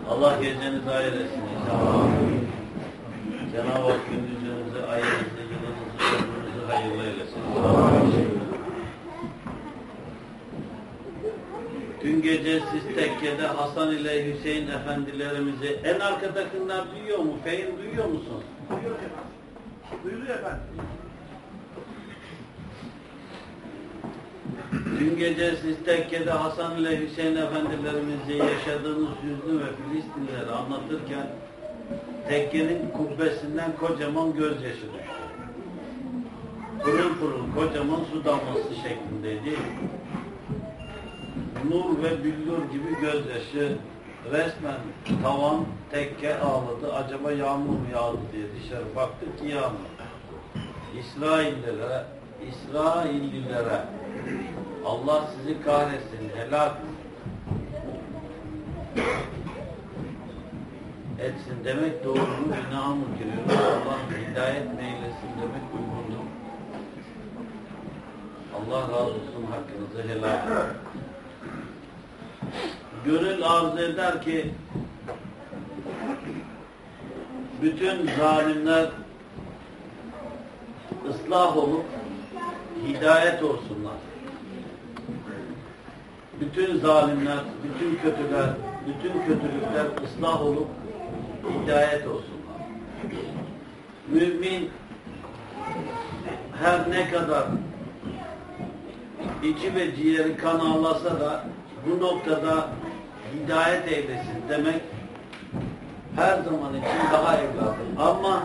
Allah gecenizi hayır etsin inşallah. Cenab-ı Hak gündüzünüzü, ayınızı, yılınızı, ömrünüzü hayırlı eylesin. Dün gece siz tekkede Hasan ile Hüseyin efendilerimizi en arkadakiler duyuyor mu? Fehim duyuyor musun? Duyuyor efendim. Duyuluyor efendim. Dün gece siz tekkede Hasan ile Hüseyin efendilerimizi yaşadığınız hüznü ve Filistinleri anlatırken tekkenin kubbesinden kocaman gözyaşı düştü. Pırıl pırıl kocaman su damlası şeklindeydi. Nur ve büllur gibi gözyaşı, resmen tavan tekke ağladı. Acaba yağmur mu yağdı diye dışarı baktık ki yağmur. İsraillilere Allah sizi kahretsin, helak etsin demek doğru mu, günaha mı giriyor? Allah hidayet meylesin demek uygun mu? Allah razı olsun, hakkınızı helal edin. Gönül arzu eder ki bütün zalimler ıslah olup hidayet olsunlar. Bütün zalimler, bütün kötüler, bütün kötülükler ıslah olup hidayet olsunlar. Mümin her ne kadar içi ve ciğeri kan ağlasa da bu noktada hidayet eylesin demek her zaman için daha evladır. Ama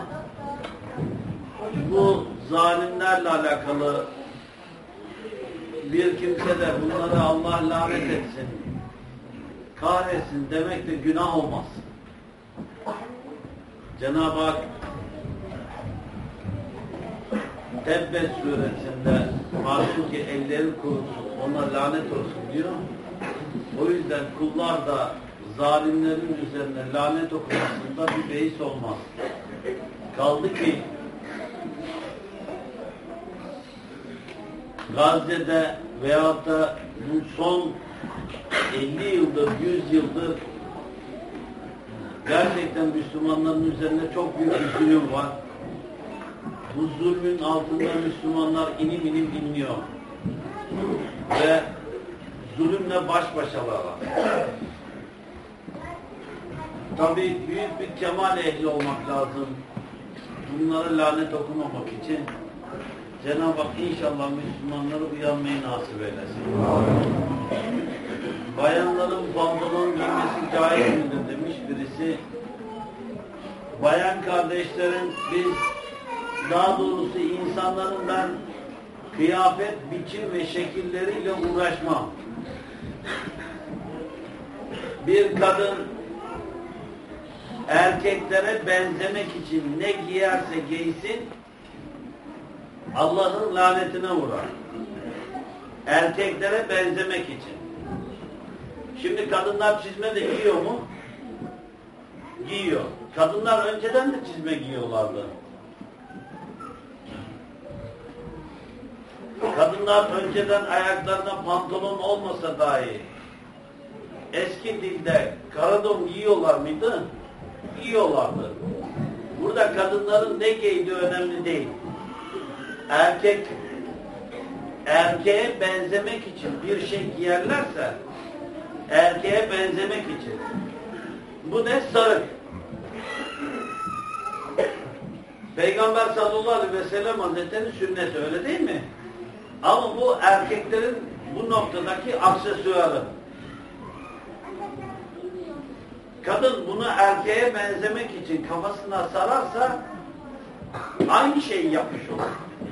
bu zalimlerle alakalı bir kimse de bunları Allah lanet etsin, kahretsin demek de günah olmaz. Cenab-ı Hak Tebbet suresinde mahsul ki elleri kurusun, ona lanet olsun diyor. O yüzden kullar da zalimlerin üzerine lanet okumasında bir beis olmaz. Kaldı ki Gazze'de veyahut da bu son 50 yıldır, 100 yıldır gerçekten Müslümanların üzerinde çok büyük bir zulüm var. Bu zulmün altında Müslümanlar inim inim inliyor. Ve zulümle baş başalar. Tabii büyük bir kemal ehli olmak lazım. Bunlara lanet okumamak için. Cenab-ı Hak inşallah Müslümanları uyanmayı nasip eylesin. Bayanların pantolon giymesi caiz midir demiş birisi. Bayan kardeşlerin biz, daha doğrusu insanların ben kıyafet, biçim ve şekilleriyle uğraşmam. Bir kadın erkeklere benzemek için ne giyerse giysin Allah'ın lanetine uğrar. Erkeklere benzemek için. Şimdi kadınlar çizme de giyiyor mu? Giyiyor. Kadınlar önceden de çizme giyiyorlardı. Kadınlar önceden ayaklarına pantolon olmasa dahi eski dilde karadon giyiyorlar mıydı? Giyiyorlardı. Burada kadınların ne giydiği önemli değil. Erkeğe benzemek için bir şey giyerlerse erkeğe benzemek için. Bu ne? Sarık. Peygamber sallallahu aleyhi ve sellem Hazretleri'nin sünneti, öyle değil mi? Ama bu erkeklerin bu noktadaki aksesuarı. Kadın bunu erkeğe benzemek için kafasına sararsa aynı şeyi yapmış olur.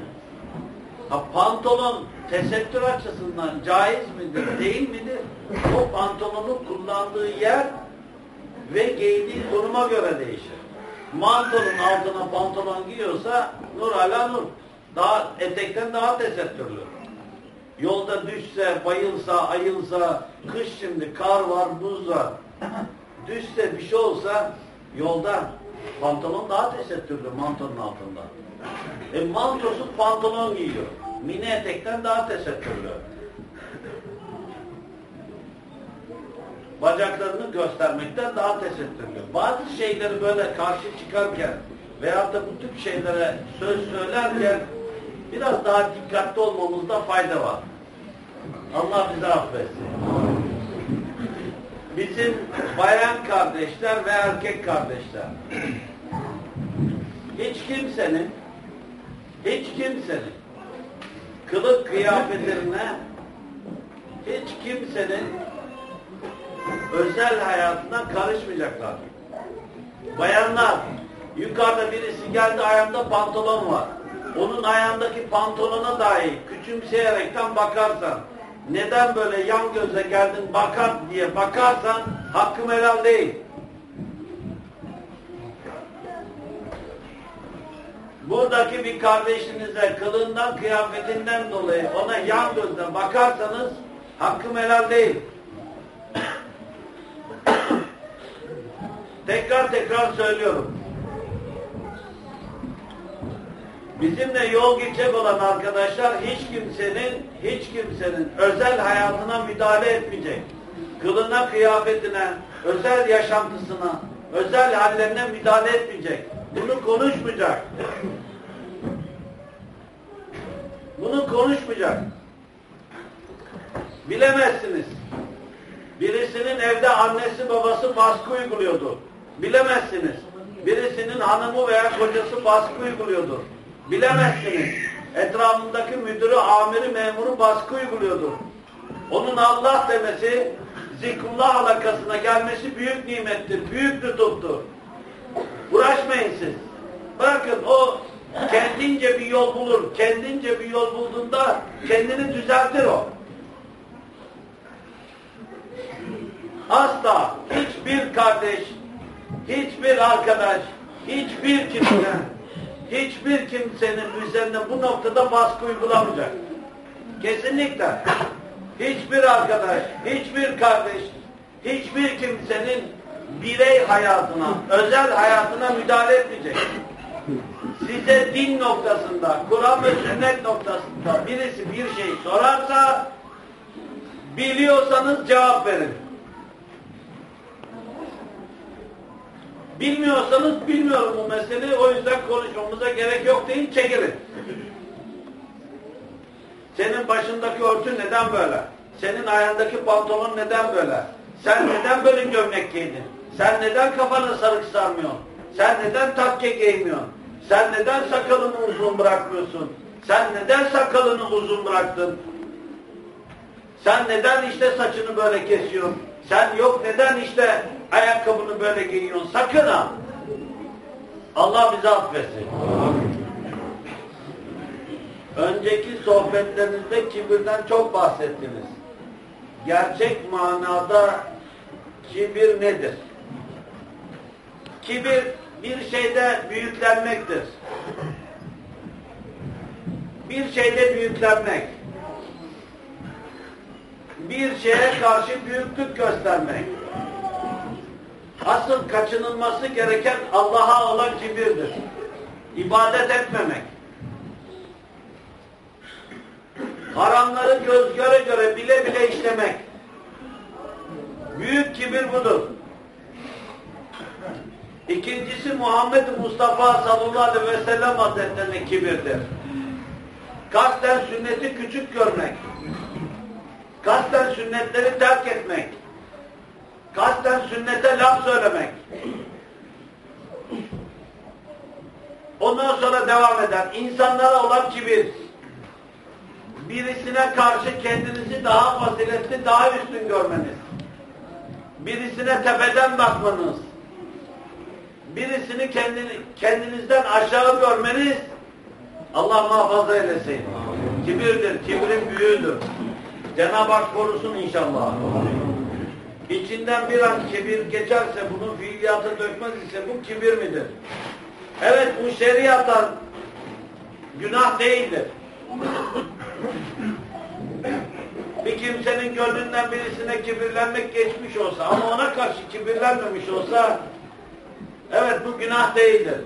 Pantolon tesettür açısından caiz midir, değil midir? O pantolonu kullandığı yer ve giydiği konuma göre değişir. Mantolun altına pantolon giyiyorsa nur ala nur. Daha etekten daha tesettürlü. Yolda düşse, bayılsa, ayılsa, kış şimdi kar var, buz var. Düşse bir şey olsa yolda pantolon daha tesettürlü mantonun altında. Mantosu pantolon giyiyor. Mini etekten daha tesettürlü. bacaklarını göstermekten daha tesettürlü. Bazı şeyleri böyle karşı çıkarken veyahut da bu tip şeylere söz söylerken biraz daha dikkatli olmamızda fayda var. Allah bizi affetsin. Bizim bayan kardeşler ve erkek kardeşler, hiç kimsenin kılık kıyafetlerine, hiç kimsenin özel hayatına karışmayacaklar. Bayanlar, yukarıda birisi geldi, ayağında pantolon var. Onun ayağındaki pantolona dahi küçümseyerekten bakarsan, neden böyle yan göze geldin bakar diye bakarsan, hakkım helal değil. Buradaki bir kardeşinize kılığından, kıyafetinden dolayı ona yan gözle bakarsanız, hakkım helal değil. Tekrar söylüyorum. Bizimle yol geçecek olan arkadaşlar hiç kimsenin özel hayatına müdahale etmeyecek. Kılına, kıyafetine, özel yaşantısına, özel hallerine müdahale etmeyecek. Bunu konuşmayacak. Bunu konuşmayacak. Bilemezsiniz. Birisinin evde annesi babası baskı uyguluyordu. Bilemezsiniz. Birisinin hanımı veya kocası baskı uyguluyordu. Bilemezsiniz. Etrafındaki müdürü, amiri, memuru baskı uyguluyordu. Onun Allah demesi, zikrullah halakasına gelmesi büyük nimettir, büyük lütuftur. Uğraşmayın siz. Bırakın o kendince bir yol bulur. Kendince bir yol bulduğunda kendini düzeltir o. Asla hiçbir kardeş, hiçbir arkadaş, hiçbir kimsenin üzerine bu noktada baskı uygulamayacak. Kesinlikle. Hiçbir arkadaş, hiçbir kardeş, hiçbir kimsenin birey hayatına, özel hayatına müdahale etmeyecek. Size din noktasında, Kur'an ve sünnet noktasında birisi bir şey sorarsa, biliyorsanız cevap verin. Bilmiyorsanız bilmiyorum bu meseleyi, o yüzden konuşmamıza gerek yok deyin, çekilin. Senin başındaki örtü neden böyle? Senin ayağındaki pantolon neden böyle? Sen neden böyle gömlek giydin? Sen neden kafana sarık sarmıyorsun? Sen neden takke giymiyorsun? Sen neden sakalını uzun bırakmıyorsun? Sen neden sakalını uzun bıraktın? Sen neden işte saçını böyle kesiyorsun? Sen yok neden işte ayakkabını böyle giyiyorsun? Sakın ha! Allah bizi affetsin. Önceki sohbetlerinizde kibirden çok bahsettiniz. Gerçek manada kibir nedir? Kibir bir şeyde büyüklenmektir. Bir şeyde büyüklenmek. Bir şeye karşı büyüklük göstermek. Asıl kaçınılması gereken Allah'a olan kibirdir. İbadet etmemek. Haramları göz göre göre bile bile işlemek. Büyük kibir budur. İkincisi Muhammed Mustafa sallallahu aleyhi ve sellem hazretlerine kibirdir. Kasten sünneti küçük görmek. Kasten sünnetleri terk etmek. Kasten sünnete laf söylemek. Ondan sonra devam eder. İnsanlara olan kibir. Birisine karşı kendinizi daha faziletli, daha üstün görmeniz. Birisine tepeden bakmanız. Birisini kendinizden aşağı görmeniz, Allah muhafaza eylesin. Kibirdir, kibrin büyüğüdür. Cenab-ı Hak korusun inşallah. İçinden bir an kibir geçerse, bunu fiiliyata dökmez ise bu kibir midir? Evet, bu şeriattan günah değildir. Bir kimsenin gönlünden birisine kibirlenmek geçmiş olsa ama ona karşı kibirlenmemiş olsa, evet bu günah değildir.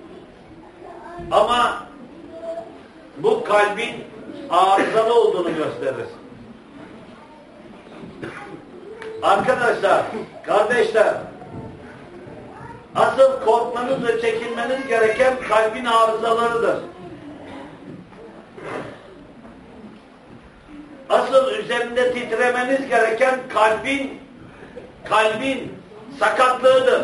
Ama bu kalbin arızalı olduğunu gösterir. Arkadaşlar, kardeşler, asıl korkmanız ve çekinmeniz gereken kalbin arızalarıdır. Asıl üzerinde titremeniz gereken kalbin sakatlığıdır.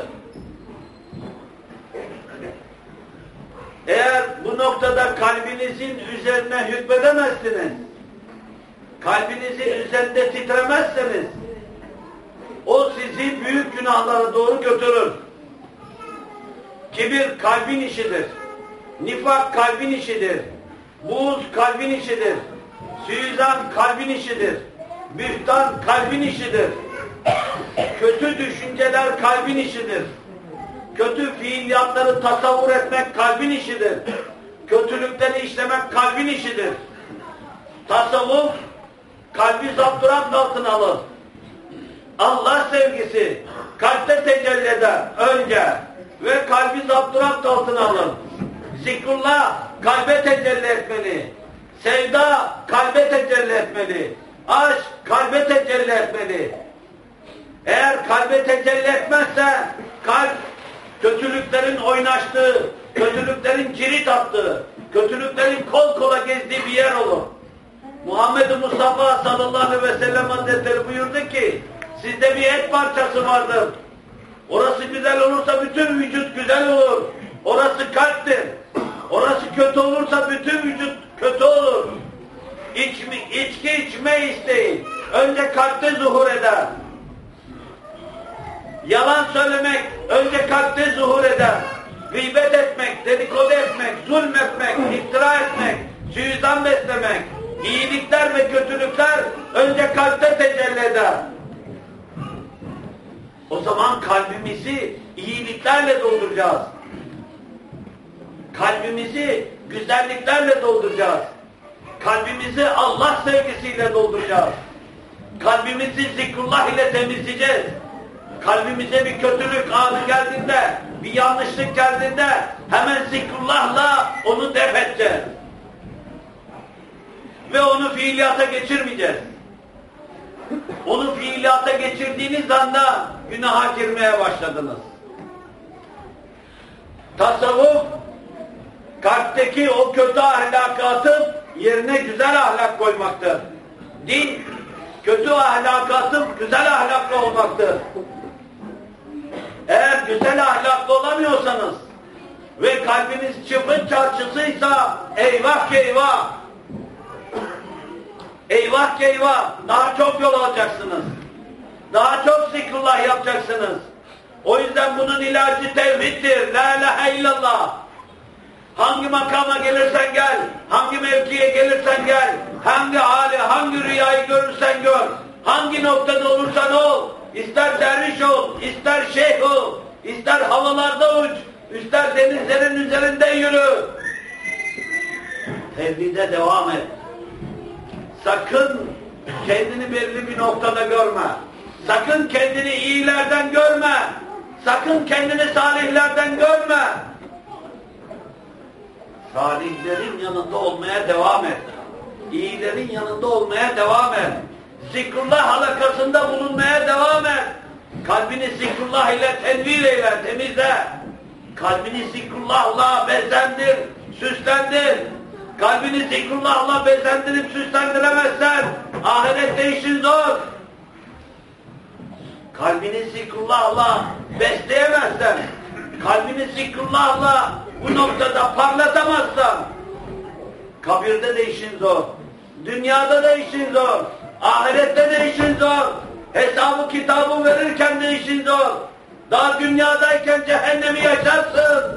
Eğer bu noktada kalbinizin üzerine hükmedemezsiniz, kalbinizin üzerinde titremezseniz, o sizi büyük günahlara doğru götürür. Kibir kalbin işidir. Nifak kalbin işidir. Buğz kalbin işidir. Suizan kalbin işidir. Bühtan kalbin işidir. Kötü düşünceler kalbin işidir. Kötü fiiliyatları tasavvur etmek kalbin işidir. Kötülükleri işlemek kalbin işidir. Tasavvuf kalbi zapturapt altına alır. Allah sevgisi kalpte tecelli eder önce ve kalbi zapturapt altına alır. Zikrullah kalbe tecelli etmeli. Sevda kalbe tecelli etmeli. Aşk kalbe tecelli etmeli. Eğer kalbe tecelli etmezse kalp kötülüklerin oynaştığı, kötülüklerin cirit attığı, kötülüklerin kol kola gezdiği bir yer olur. Muhammed Mustafa sallallahu aleyhi ve sellem Hazretleri buyurdu ki sizde bir et parçası vardır. Orası güzel olursa bütün vücut güzel olur. Orası kalptir. Orası kötü olursa bütün vücut kötü olur. İçki içme isteği önce kalpte zuhur eder. Yalan söylemek önce kalpte zuhur eder. Gıybet etmek, dedikodu etmek, zulmetmek, iftira etmek, suizan beslemek, iyilikler ve kötülükler önce kalpte tecelli eder. O zaman kalbimizi iyiliklerle dolduracağız. Kalbimizi güzelliklerle dolduracağız. Kalbimizi Allah sevgisiyle dolduracağız. Kalbimizi zikrullah ile temizleyeceğiz. Kalbimize bir kötülük anı geldiğinde, bir yanlışlık geldiğinde hemen zikrullahla onu def edeceğiz. Ve onu fiiliyata geçirmeyeceğiz. Onu fiiliyata geçirdiğiniz anda günaha girmeye başladınız. Tasavvuf, kalpteki o kötü ahlakı atıp yerine güzel ahlak koymaktır. Din, kötü ahlakı atıp güzel ahlaklı olmaktır. Eğer güzel ahlaklı olamıyorsanız ve kalbiniz çıfıt çarşısıysa eyvah ki eyvah, eyvah ki eyvah, daha çok yol alacaksınız. Daha çok zikrullah yapacaksınız. O yüzden bunun ilacı tevhiddir. La ilahe illallah. Hangi makama gelirsen gel, hangi mevkiye gelirsen gel, hangi hali, hangi rüyayı görürsen gör, hangi noktada olursan ol, ister derviş ol, ister şeyh ol, ister havalarda uç, ister denizlerin üzerinde yürü. Tevhide devam et. Sakın kendini belli bir noktada görme. Sakın kendini iyilerden görme. Sakın kendini salihlerden görme. Salihlerin yanında olmaya devam et. İyilerin yanında olmaya devam et. Zikrullah halakasında bulunmaya devam et. Kalbini zikrullah ile tenvir eyle, temizle. Kalbini zikrullahla bezendir, süslendir. Kalbini zikrullahla bezendirip süslendiremezsen ahirette işin zor. Kalbini zikrullahla besleyemezsen, kalbini zikrullahla bu noktada parlatamazsan kabirde de işin zor, dünyada da işin zor, ahirette de işin zor, hesabı kitabı verirken de işin zor. Daha dünyadayken cehennemi yaşarsın.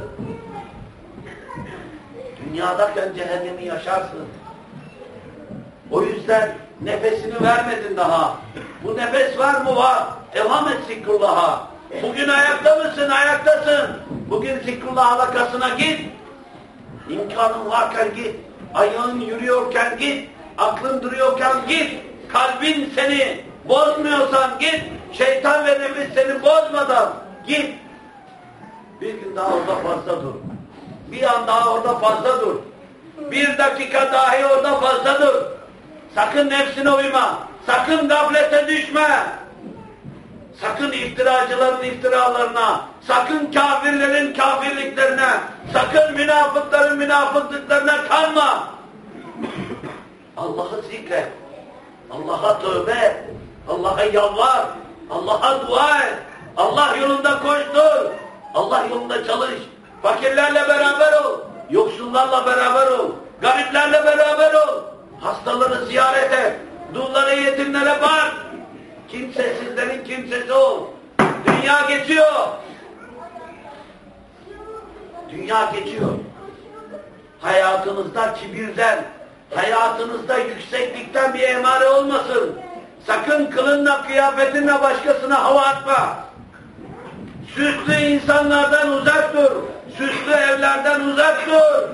Dünyadayken cehennemi yaşarsın. O yüzden nefesini vermedin daha. Bu nefes var mı? Var. Devam et zikrullah'a. Bugün ayakta mısın? Ayaktasın. Bugün zikrullah halakasına git. İmkanın varken git. Ayağın yürüyorken git. Aklın duruyorken git. Kalbin seni bozmuyorsan git. Şeytan ve nefis seni bozmadan git. Bir gün daha orada fazla dur. Bir an daha orada fazla dur. Bir dakika dahi orada fazla dur. Sakın nefsine uyma. Sakın gaflete düşme. Sakın iftiracıların iftiralarına, sakın kafirlerin kafirliklerine, sakın münafıkların münafıklıklarına kanma. Allah'ı zikret, Allah'a tövbe et, Allah'a yalvar, Allah'a dua et, Allah yolunda koştur, Allah yolunda çalış, fakirlerle beraber ol, yoksullarla beraber ol, gariplerle beraber ol, hastaları ziyaret et, dullara, yetimlere bak, kimsesizlerin kimsesi ol. Dünya geçiyor. Dünya geçiyor. Hayatınızda kibirden, hayatınızda yükseklikten bir emare olmasın. Sakın kılınla, kıyafetinle başkasına hava atma. Süslü insanlardan uzak dur. Süslü evlerden uzak dur.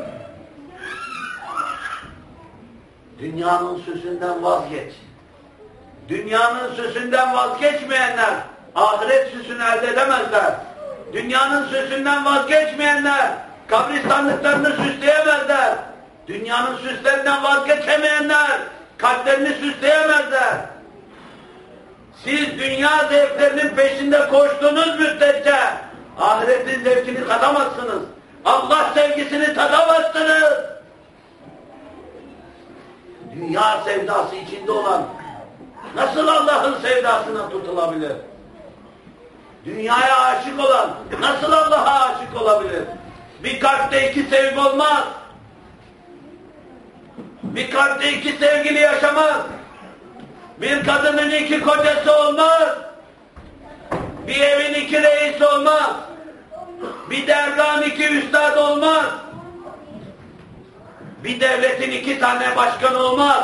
Dünyanın süsünden vazgeç. Dünyanın süsünden vazgeçmeyenler ahiret süsünü elde edemezler. Dünyanın süsünden vazgeçmeyenler kabristanlıklarını süsleyemezler. Dünyanın süslerinden vazgeçemeyenler kalplerini süsleyemezler. Siz dünya zevklerinin peşinde koştuğunuz müddetçe ahiretin zevkini tadamazsınız. Allah sevgisini tadamazsınız. Dünya sevdası içinde olan nasıl Allah'ın sevdasına tutulabilir? Dünyaya aşık olan nasıl Allah'a aşık olabilir? Bir kalpte iki sevgi olmaz. Bir kalpte iki sevgili yaşamaz. Bir kadının iki kocası olmaz. Bir evin iki reisi olmaz. Bir dergahın iki üstad olmaz. Bir devletin iki tane başkanı olmaz.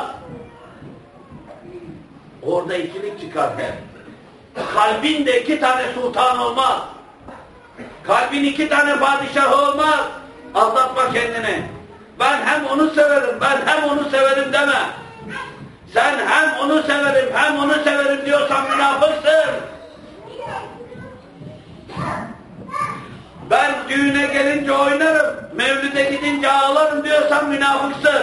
Orada ikilik çıkar hep. Kalbin de iki tane sultan olmaz. Kalbin iki tane padişah olmaz. Aldatma kendini. Ben hem onu severim, ben hem onu severim deme. Sen hem onu severim, hem onu severim diyorsan münafıksın. Ben düğüne gelince oynarım, mevlüde gidince ağlarım diyorsan münafıksın.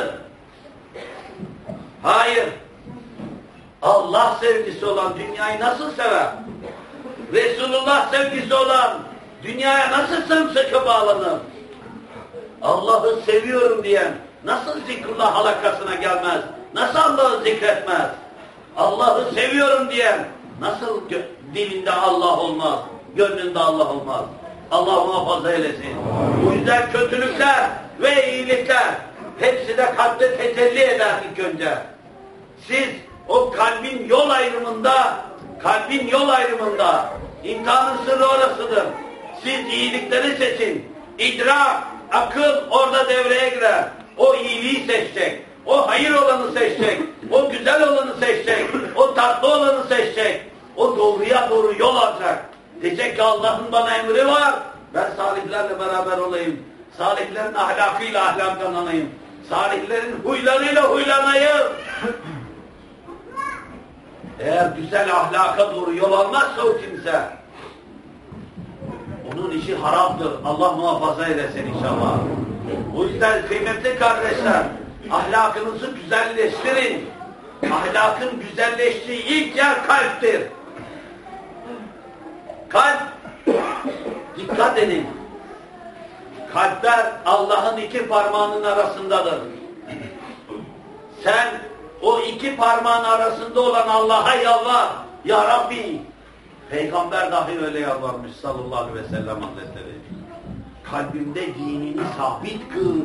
Hayır. Allah sevgisi olan dünyayı nasıl sever? Resulullah sevgisi olan dünyaya nasıl sımsıkı bağlanır? Allah'ı seviyorum diyen nasıl zikrullah halakasına gelmez? Nasıl Allah'ı zikretmez? Allah'ı seviyorum diyen nasıl dilinde Allah olmaz? Gönlünde Allah olmaz? Allah muhafaza eylesin. Bu yüzden kötülükler ve iyilikler hepsi de kalpte tecelli eder ilk önce. Siz o kalbin yol ayrımında imtihanın sırrı orasıdır. Siz iyilikleri seçin. İdrak, akıl orada devreye girer. O iyiliği seçecek. O hayır olanı seçecek. O güzel olanı seçecek. O tatlı olanı seçecek. O doğruya doğru yol alacak. Diyecek ki Allah'ın bana emri var. Ben salihlerle beraber olayım. Salihlerin ahlakıyla ahlaklanayım. Salihlerin huylarıyla huylanayım. Eğer güzel ahlaka doğru yol almazsa o kimse, onun işi haramdır. Allah muhafaza eylesin inşallah. O yüzden kıymetli kardeşler, ahlakınızı güzelleştirin. Ahlakın güzelleştiği ilk yer kalptir. Kalp, dikkat edin. Kalpler Allah'ın iki parmağının arasındadır. Sen o iki parmağın arasında olan Allah'a yalvar. Ya Rabbi. Peygamber dahi öyle yalvarmış sallallahu aleyhi ve sellem Hazretleri. Kalbimde dinini sabit kıl.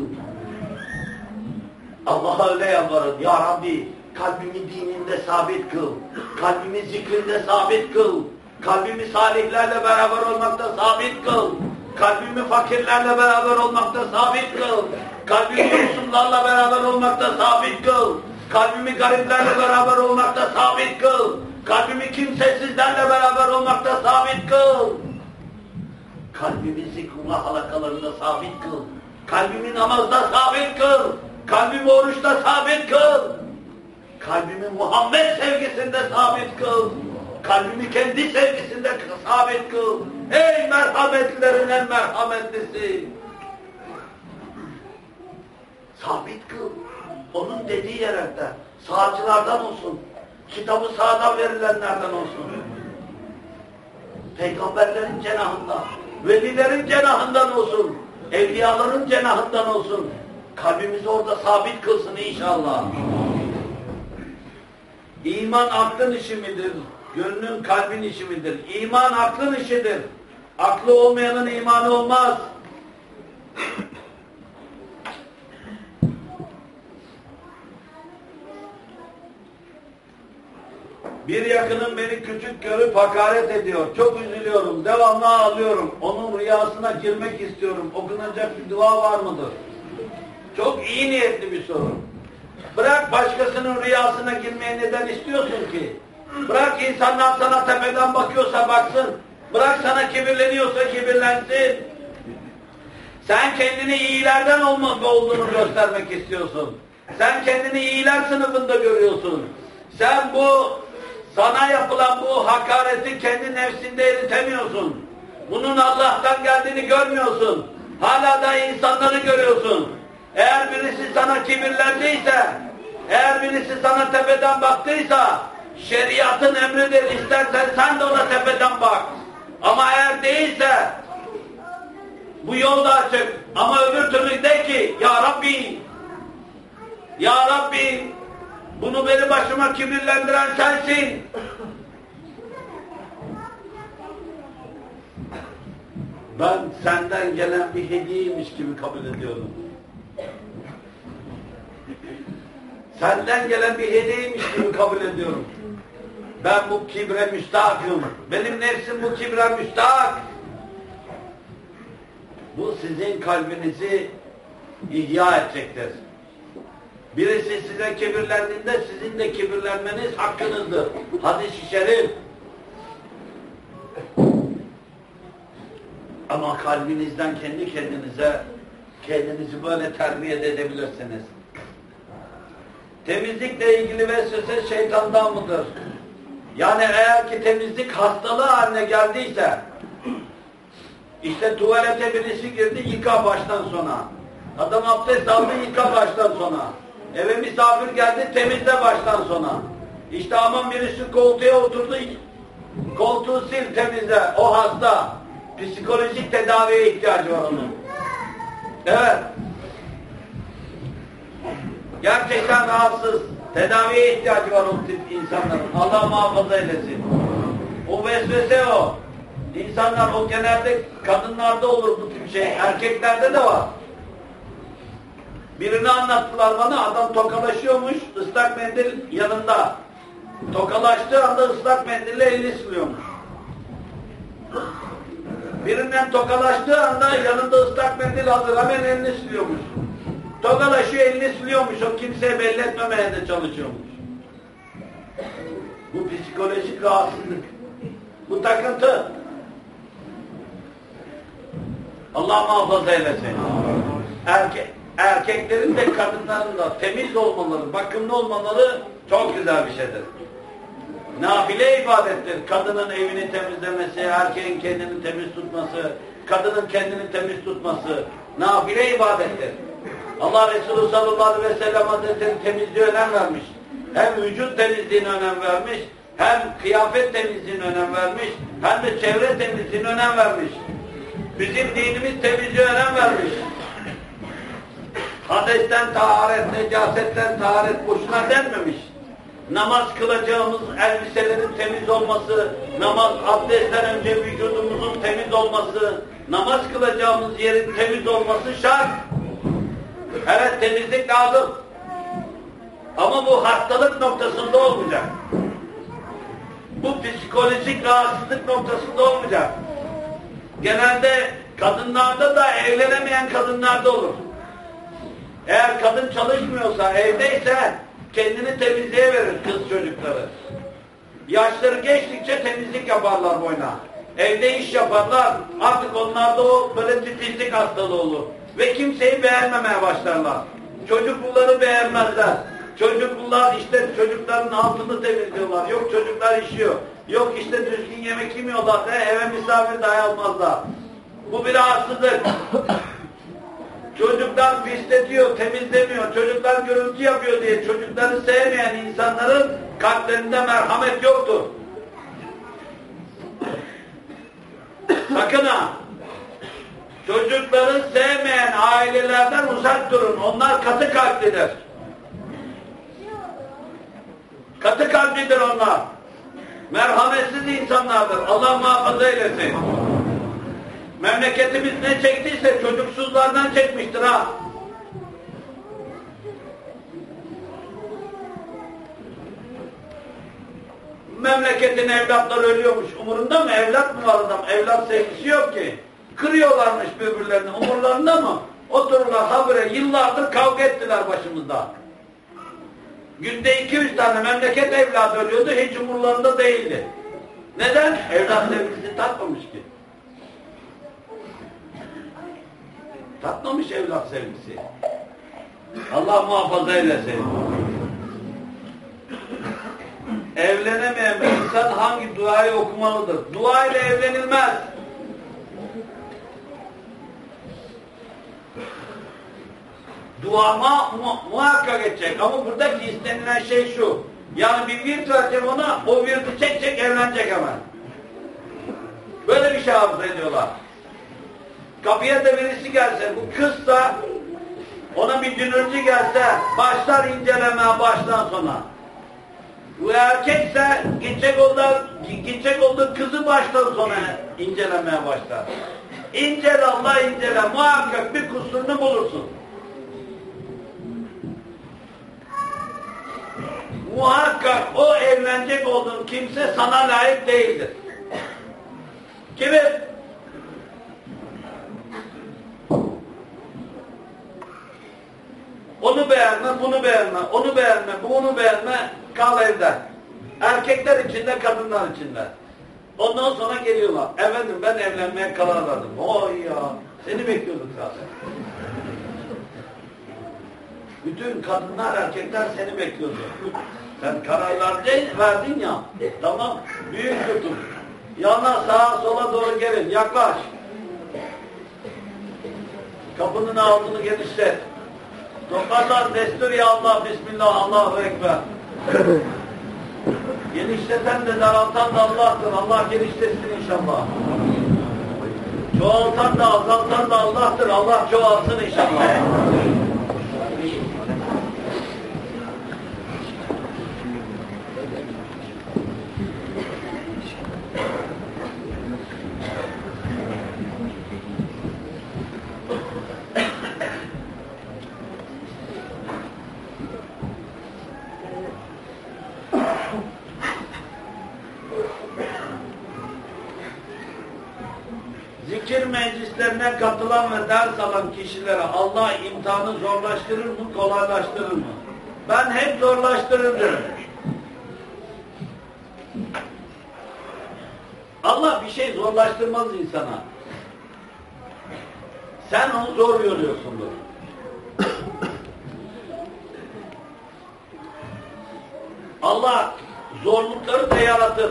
Allah'a öyle yalvarın. Ya Rabbi kalbimi dininde sabit kıl. Kalbimi zikrinde sabit kıl. Kalbimi salihlerle beraber olmakta sabit kıl. Kalbimi fakirlerle beraber olmakta sabit kıl. Kalbimi yoksullarla beraber olmakta sabit kıl. Kalbimi gariplerle beraber olmakta sabit kıl. Kalbimi kimsesizlerle beraber olmakta sabit kıl. Kalbimi zikrullah halakalarında sabit kıl. Kalbimi namazda sabit kıl. Kalbimi oruçta sabit kıl. Kalbimi Muhammed sevgisinde sabit kıl. Kalbimi kendi sevgisinde sabit kıl. Ey merhametlilerin en merhametlisi. Sabit kıl. Onun dediği yerinde sağcılardan olsun. Kitabı sağdan verilenlerden olsun. Peygamberlerin cenahında, velilerin cenahından olsun, evliyaların cenahından olsun. Kalbimizi orada sabit kılsın inşallah. İman aklın işi midir? Gönlün kalbin işi midir? İman aklın işidir. Aklı olmayanın imanı olmaz. Bir yakınım beni küçük görüp hakaret ediyor. Çok üzülüyorum. Devamlı ağlıyorum. Onun rüyasına girmek istiyorum. Okunacak bir dua var mıdır? Çok iyi niyetli bir soru. Bırak başkasının rüyasına girmeye neden istiyorsun ki? Bırak insanlar sana tepeden bakıyorsa baksın. Bırak sana kibirleniyorsa kibirlensin. Sen kendini iyilerden olduğunu göstermek istiyorsun. Sen kendini iyiler sınıfında görüyorsun. Sen sana yapılan bu hakareti kendi nefsinde eritemiyorsun. Bunun Allah'tan geldiğini görmüyorsun. Hala da insanları görüyorsun. Eğer birisi sana kibirlendiyse, eğer birisi sana tepeden baktıysa, şeriatın emridir. İstersen sen de ona tepeden bak. Ama eğer değilse, bu yol da açık. Ama öbür türlü de ki, Ya Rabbi, Ya Rabbi, bunu benim başıma kibirlendiren sensin. Ben senden gelen bir hediyeymiş gibi kabul ediyorum. Senden gelen bir hediyeymiş gibi kabul ediyorum. Ben bu kibre müstahakım. Benim nefsim bu kibre müstahak. Bu sizin kalbinizi ihya edecektir. Birisi size kibirlendiğinde sizin de kibirlenmeniz hakkınızdır. Hadis-i şerif. Ama kalbinizden kendi kendinizi böyle terbiye edebilirsiniz. Temizlikle ilgili vesvese şeytandan mıdır? Yani eğer ki temizlik hastalığı haline geldiyse, işte tuvalete birisi girdi, yıka baştan sona. Adam abdest aldı, yıka baştan sona. Eve misafir geldi, temizle baştan sona. İşte aman birisi koltuğa oturdu, koltuğu sil, temizle. O hasta. Psikolojik tedaviye ihtiyacı var onun. Evet. Gerçekten rahatsız. Tedaviye ihtiyacı var o tip insanların. Allah muhafaza eylesin. O vesvese o. İnsanlar o genelde kadınlarda olur bu tip şey. Erkeklerde de var. Birini anlattılar bana, adam tokalaşıyormuş, ıslak mendil yanında. Tokalaştığı anda ıslak mendille elini siliyormuş. Birinden tokalaştığı anda yanında ıslak mendil hazır, hemen elini siliyormuş. Tokalaşıyor, elini siliyormuş, o kimseye belli etmemeye de çalışıyormuş. Bu psikolojik rahatsızlık. Bu takıntı. Allah muhafaza eylesin. Erkeklerin de kadınların da temiz olmaları, bakımlı olmaları çok güzel bir şeydir. Nafile ibadettir. Kadının evini temizlemesi, erkeğin kendini temiz tutması, kadının kendini temiz tutması nafile ibadettir. Allah Resulü sallallahu aleyhi ve sellem Hazretleri temizliğe önem vermiş. Hem vücut temizliğine önem vermiş, hem kıyafet temizliğine önem vermiş, hem de çevre temizliğine önem vermiş. Bizim dinimiz temizliğe önem vermiş. Hadesten taharet, necasetten taharet boşuna denmemiş. Namaz kılacağımız elbiselerin temiz olması, abdestten önce vücudumuzun temiz olması, namaz kılacağımız yerin temiz olması şart. Evet, temizlik lazım. Ama bu hastalık noktasında olmayacak. Bu psikolojik rahatsızlık noktasında olmayacak. Genelde kadınlarda da evlenemeyen kadınlarda olur. Eğer kadın çalışmıyorsa, evdeyse kendini temizliğe verir kız çocukları. Yaşları geçtikçe temizlik yaparlar boyuna. Evde iş yaparlar. Artık onlarda o böyle titizlik hastalığı olur. Ve kimseyi beğenmemeye başlarlar. Çocukları beğenmezler. Çocuklar işte çocukların altını temizliyorlar. Yok çocuklar işiyor. Yok işte düzgün yemek yemiyorlar da eve misafir dahi almazlar. Bu bir rahatsızlık. Çocuklar pisletiyor, temizlemiyor, çocuklar gürültü yapıyor diye çocukları sevmeyen insanların kalplerinde merhamet yoktur. Sakın ha! Çocukları sevmeyen ailelerden uzak durun. Onlar katı kalplidir. Katı kalplidir onlar. Merhametsiz insanlardır. Allah muhafaza eylesin. Memleketimiz ne çektiyse çocuksuzlardan çekmiştir ha. Memleketin evlatları ölüyormuş. Umurunda mı? Evlat mı var adam? Evlat sevgisi yok ki. Kırıyorlarmış birbirlerini. Umurlarında mı? Otururlar habire yıllardır kavga ettiler başımızda. Günde 200 tane memleket evladı ölüyordu. Hiç umurlarında değildi. Neden? Evlat sevgisi tatmamış ki. Tatmamış evlat sevgisi. Allah muhafaza eylesin. Evlenemeyen bir insan hangi duayı okumalıdır? Dua ile evlenilmez. Duama muhakkak edecek. Ama buradaki istenilen şey şu. Yani bir virt vereceğim ona, o virti çek evlenecek hemen. Böyle bir şey arzu ediyorlar. Kapıya da birisi gelse, bu kızsa, ona bir dünürcü gelse, başlar incelemeye baştan sona. Bu erkekse gidecek olduğu kızı baştan sona incelemeye başlar. İncele Allah incele, muhakkak bir kusurunu bulursun. Muhakkak o evlenecek olduğun kimse sana layık değildir. Kimi? Onu beğenme, bunu beğenme, onu beğenme, bunu beğenme, kal evde. Erkekler içinde, kadınlar içinde. Ondan sonra geliyorlar. Efendim ben evlenmeye karar verdim. Oy ya, seni bekliyorduk zaten. Bütün kadınlar, erkekler seni bekliyordu. Sen kararlar verdin ya, tamam, büyük tutun. Yana, sağa, sola doğru gelin, yaklaş. Kapının altını genişlet. Toparlar, destur ya Allah, Bismillah, Allahu Ekber. Genişleten de daraltan da Allah'tır. Allah genişletsin inşallah. Çoğaltan da azaltan da Allah'tır. Allah çoğalsın inşallah. Zikir meclislerine katılan ve ders alan kişilere Allah imtihanı zorlaştırır mı, kolaylaştırır mı? Ben hep zorlaştırır derim. Allah bir şey zorlaştırmaz insana. Sen onu zor görüyorsundur. Allah zorlukları da yaratır.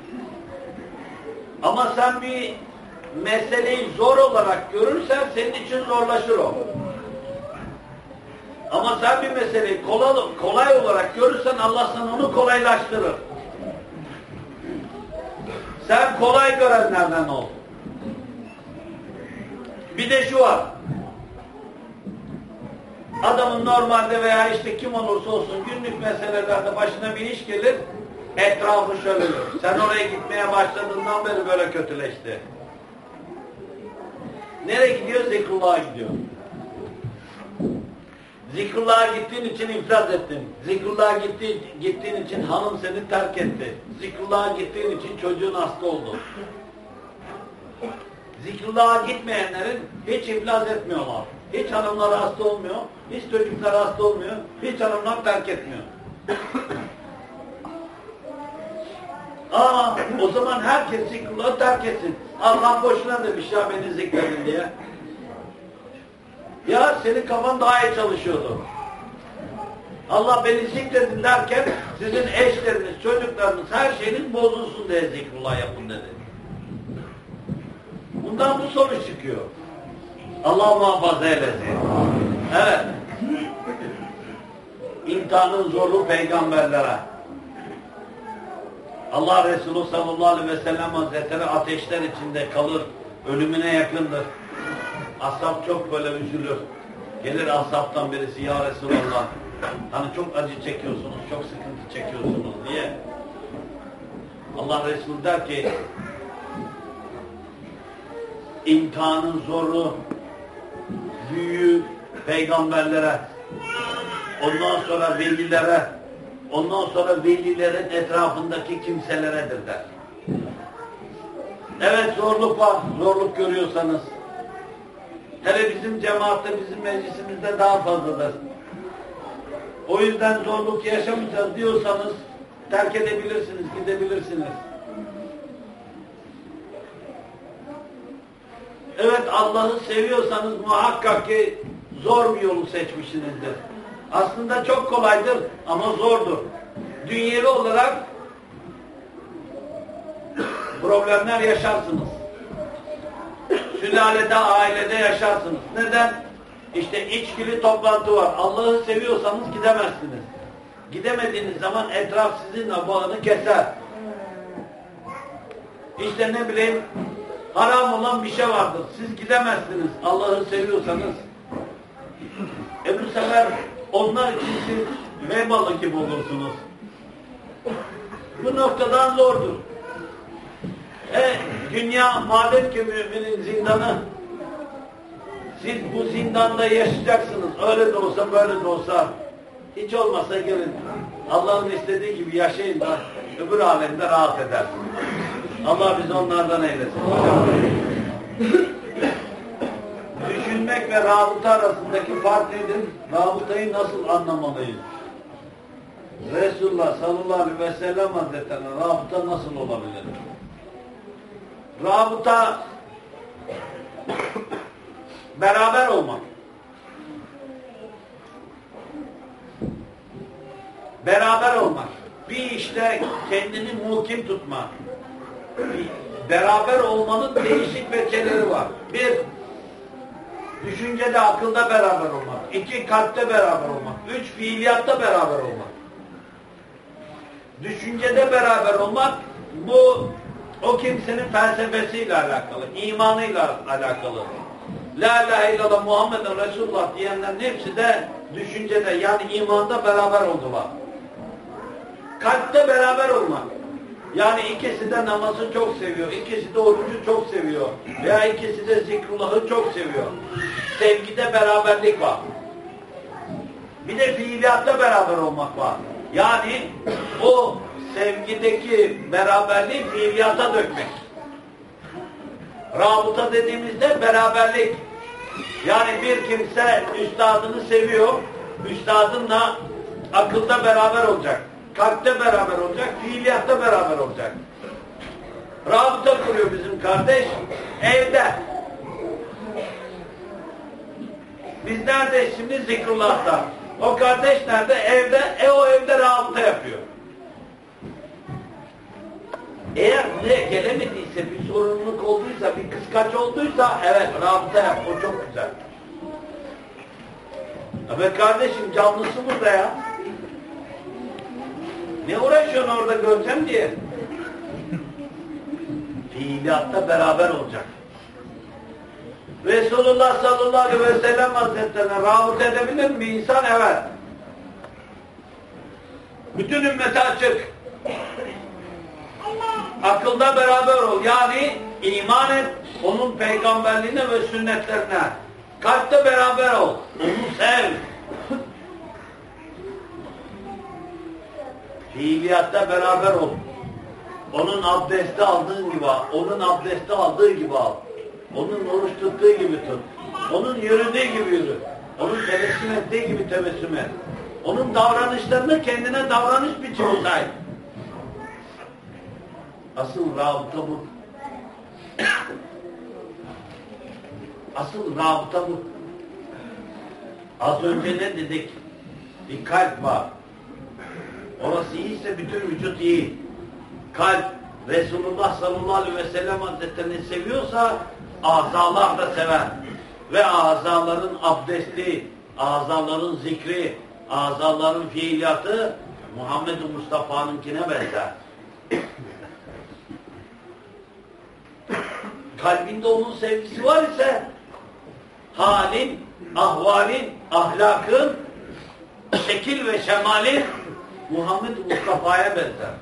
Ama sen bir meseleyi zor olarak görürsen senin için zorlaşır o. Ama sen bir meseleyi kolay olarak görürsen Allah sana onu kolaylaştırır. Sen kolay görenlerden ol. Bir de şu var. Adamın normalde veya işte kim olursa olsun günlük meselelerde başına bir iş gelir, etrafı şöyle. Sen oraya gitmeye başladığından beri böyle kötüleşti. Nereye gidiyor? Zikrullah'a gidiyor. Zikrullah'a gittiğin için iflas ettin. Zikrullah'a gittiğin için hanım seni terk etti. Zikrullah'a gittiğin için çocuğun hasta oldu. Zikrullah'a gitmeyenlerin hiç iflas etmiyorlar. Hiç hanımlar hasta olmuyor, hiç çocuklar hasta olmuyor, hiç hanımlar terk etmiyor. O zaman herkes zikrullah'ı terk etsin. Allah boşuna demiş ya beni zikredin diye. Ya senin kafan daha iyi çalışıyordu. Allah beni zikredin derken sizin eşleriniz, çocuklarınız, her şeyiniz bozulsun diye zikrullah yapın dedi. Bundan bu sonuç çıkıyor. Allah muhafaza eylesin. Evet. İmtihanın zorluğu peygamberlere. Allah Resulü sallallahu aleyhi ve sellem Hazretleri ateşler içinde kalır. ölümüne yakındır. Ashab çok böyle üzülür. Gelir ashabtan birisi, ya Resulallah, hani çok acı çekiyorsunuz, çok sıkıntı çekiyorsunuz diye. Allah Resulü der ki, imtihanın zoru, büyüğü peygamberlere, ondan sonra velilere, ondan sonra velilerin etrafındaki kimseleredir der. Evet, zorluk var, zorluk görüyorsanız. Hele bizim cemaatte, bizim meclisimizde daha fazladır. O yüzden zorluk yaşamayacağız diyorsanız terk edebilirsiniz, gidebilirsiniz. Evet, Allah'ı seviyorsanız muhakkak ki zor bir yolu seçmişsinizdir. Aslında çok kolaydır ama zordur. Dünyevi olarak problemler yaşarsınız. Sülalede, ailede yaşarsınız. Neden? İşte içkili toplantı var. Allah'ı seviyorsanız gidemezsiniz. Gidemediğiniz zaman etraf sizinle bağını keser. İşte ne bileyim, haram olan bir şey vardır. Siz gidemezsiniz Allah'ı seviyorsanız. Bu sefer onlar için siz vebalı gibi olursunuz. Bu noktadan zordur. Dünya madem ki müminin zindanı, siz bu zindanda yaşayacaksınız. Öyle de olsa, böyle de olsa. Hiç olmasa gelin. Allah'ın istediği gibi yaşayın da öbür alemde rahat edersiniz. Allah bizi onlardan eylesin. Düşünmek ve rabıta arasındaki fark nedir? Rabıtayı nasıl anlamalıyız? Resulullah sallallahu aleyhi ve sellem Hazretlerine rabıta nasıl olabilir? Rabıta beraber olmak. Beraber olmak. Bir işte kendini muhkim tutmak. Beraber olmanın değişik veciheleri var. Bir, düşüncede, akılda beraber olmak. İki, kalpte beraber olmak. Üç, fiiliyatta beraber olmak. Düşüncede beraber olmak, bu o kimsenin felsefesiyle alakalı, imanıyla alakalı. La ilahe illallah Muhammeden Resulullah diyenlerin hepsi de düşüncede, yani imanda beraber oldular. Kalpte beraber olmak. Yani ikisi de namazı çok seviyor, ikisi de orucu çok seviyor veya ikisi de zikrullahı çok seviyor. Sevgide beraberlik var. Bir de fiiliyatta beraber olmak var. Yani o sevgideki beraberliği fiiliyata dökmek. Rabıta dediğimizde beraberlik. Yani bir kimse üstadını seviyor, üstadınla akılda beraber olacak, kalpte beraber olacak, fiiliyatta beraber olacak. Rabıta kuruyor bizim kardeş evde. Biz nerede şimdi? Zikrullah'ta. O kardeş nerede? Evde. O evde rabıta yapıyor. Eğer buraya gelemediyse, bir sorumluluk olduysa, bir kıskaç olduysa, evet rabıta yap, o çok güzel. Ama kardeşim canlısı burada ya. Ne uğraşıyorsun orada göreceğim diye. Fiiliyatta beraber olacak. Resulullah sallallahu aleyhi ve sellem Hazretlerine rabıta edebilir mi insan? Evet. Bütün ümmete açık. Akılda beraber ol. Yani iman et onun peygamberliğine ve sünnetlerine. Kalpte beraber ol. Onu sev. Fiiliyatta beraber ol. Onun abdesti aldığın gibi al. Onun abdesti aldığı gibi al. Onun oruç tuttuğu gibi tut. Onun yürüdüğü gibi yürü. Onun tebessüm ettiği gibi tebessüm et. Onun davranışlarını kendine davranış biçimi say. Asıl rabıta bu. Asıl rabıta bu. Az önce ne dedik? Bir kalp var. Orası iyiyse bütün vücut iyi. Kalp Resulullah sallallahu aleyhi ve sellem Hazretlerini seviyorsa azalar da sever. Ve azaların abdesti, azaların zikri, azaların fiiliyatı Muhammed-i Mustafa'nınkine benzer. kalbinde onun sevgisi var ise halin, ahvalin, ahlakın, şekil ve şemalin Muhammed Mustafa'ya benzer.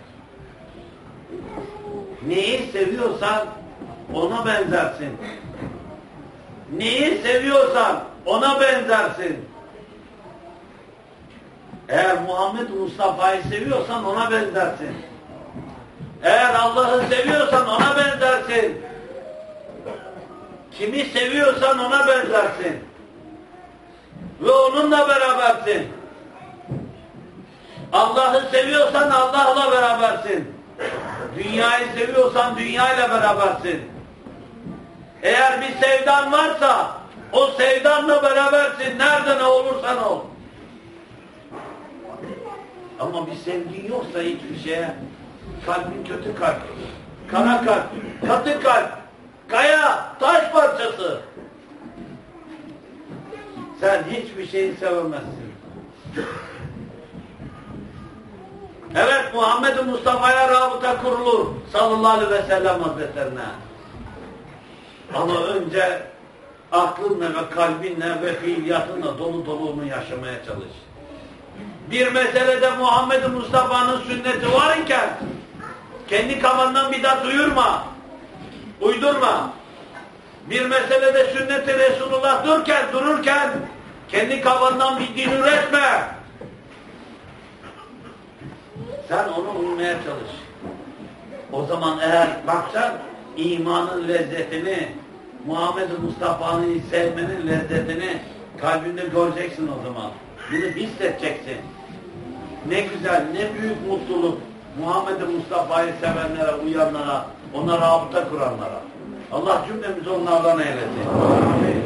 Neyi seviyorsan ona benzersin. Neyi seviyorsan ona benzersin. Eğer Muhammed Mustafa'yı seviyorsan ona benzersin. Eğer Allah'ı seviyorsan ona benzersin. Kimi seviyorsan ona benzersin. Ve onunla berabersin. Allah'ı seviyorsan Allah'la berabersin. Dünyayı seviyorsan dünyayla berabersin. Eğer bir sevdan varsa o sevdanla berabersin. Nerede ne olursan ol. Ama bir sevgin yoksa hiçbir şeye, kalbin kötü kalp, kara kalp, katı kalp, kaya, taş parçası. Sen hiçbir şeyi sevemezsin. Evet, Muhammed Mustafa'ya rabıta kurulur sallallahu aleyhi ve sellem hazretlerine. Ama önce aklınla ve kalbinle ve fiiliyatınla dolu dolu onu yaşamaya çalış. Bir meselede Muhammed Mustafa'nın sünneti var iken kendi kafandan bidat uydurma. Bir meselede sünnet-i Resulullah dururken kendi kafandan bir din üretme. Sen ona uymaya çalış. O zaman eğer baksan imanın lezzetini, Muhammed Mustafa'nın sevmenin lezzetini kalbinde göreceksin o zaman. Bunu hissedeceksin. Ne güzel, ne büyük mutluluk Muhammed Mustafa'yı sevenlere, uyanlara, ona rabıta kuranlara. Allah cümlemizi onlardan eylesin. Amin.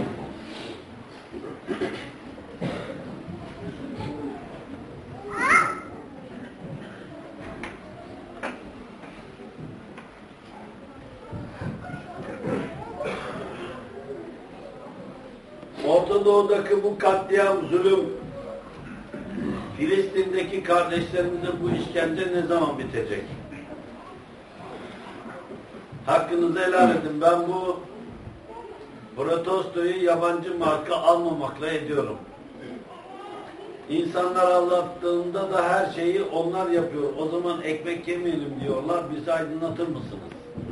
Orta Doğu'daki bu katliam, zulüm, Filistin'deki kardeşlerimizin bu işkence ne zaman bitecek? Hakkınızı helal edin. Ben bu protestoyu yabancı marka almamakla ediyorum. İnsanlar anlattığında da her şeyi onlar yapıyor. O zaman ekmek yemeyelim diyorlar. Bizi aydınlatır mısınız?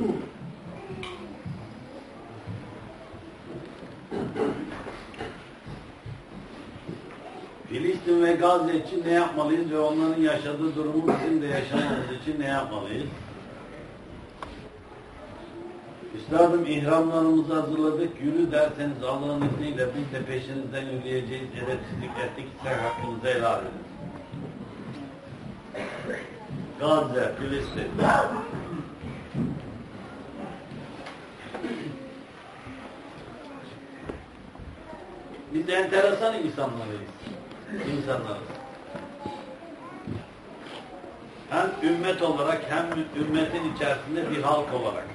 Filistin ve Gazze için ne yapmalıyız ve onların yaşadığı durumu bizim de yaşamamız için ne yapmalıyız? Üstadım, ihramlarımızı hazırladık. Yürü derseniz Allah'ın izniyle biz de peşinizden yürüyeceğiz. Edepsizlik ettikse hakkınızı helal edin. Gazze, Filistin. Biz enteresan insanlarız. Hem ümmet olarak hem ümmetin içerisinde bir halk olarak.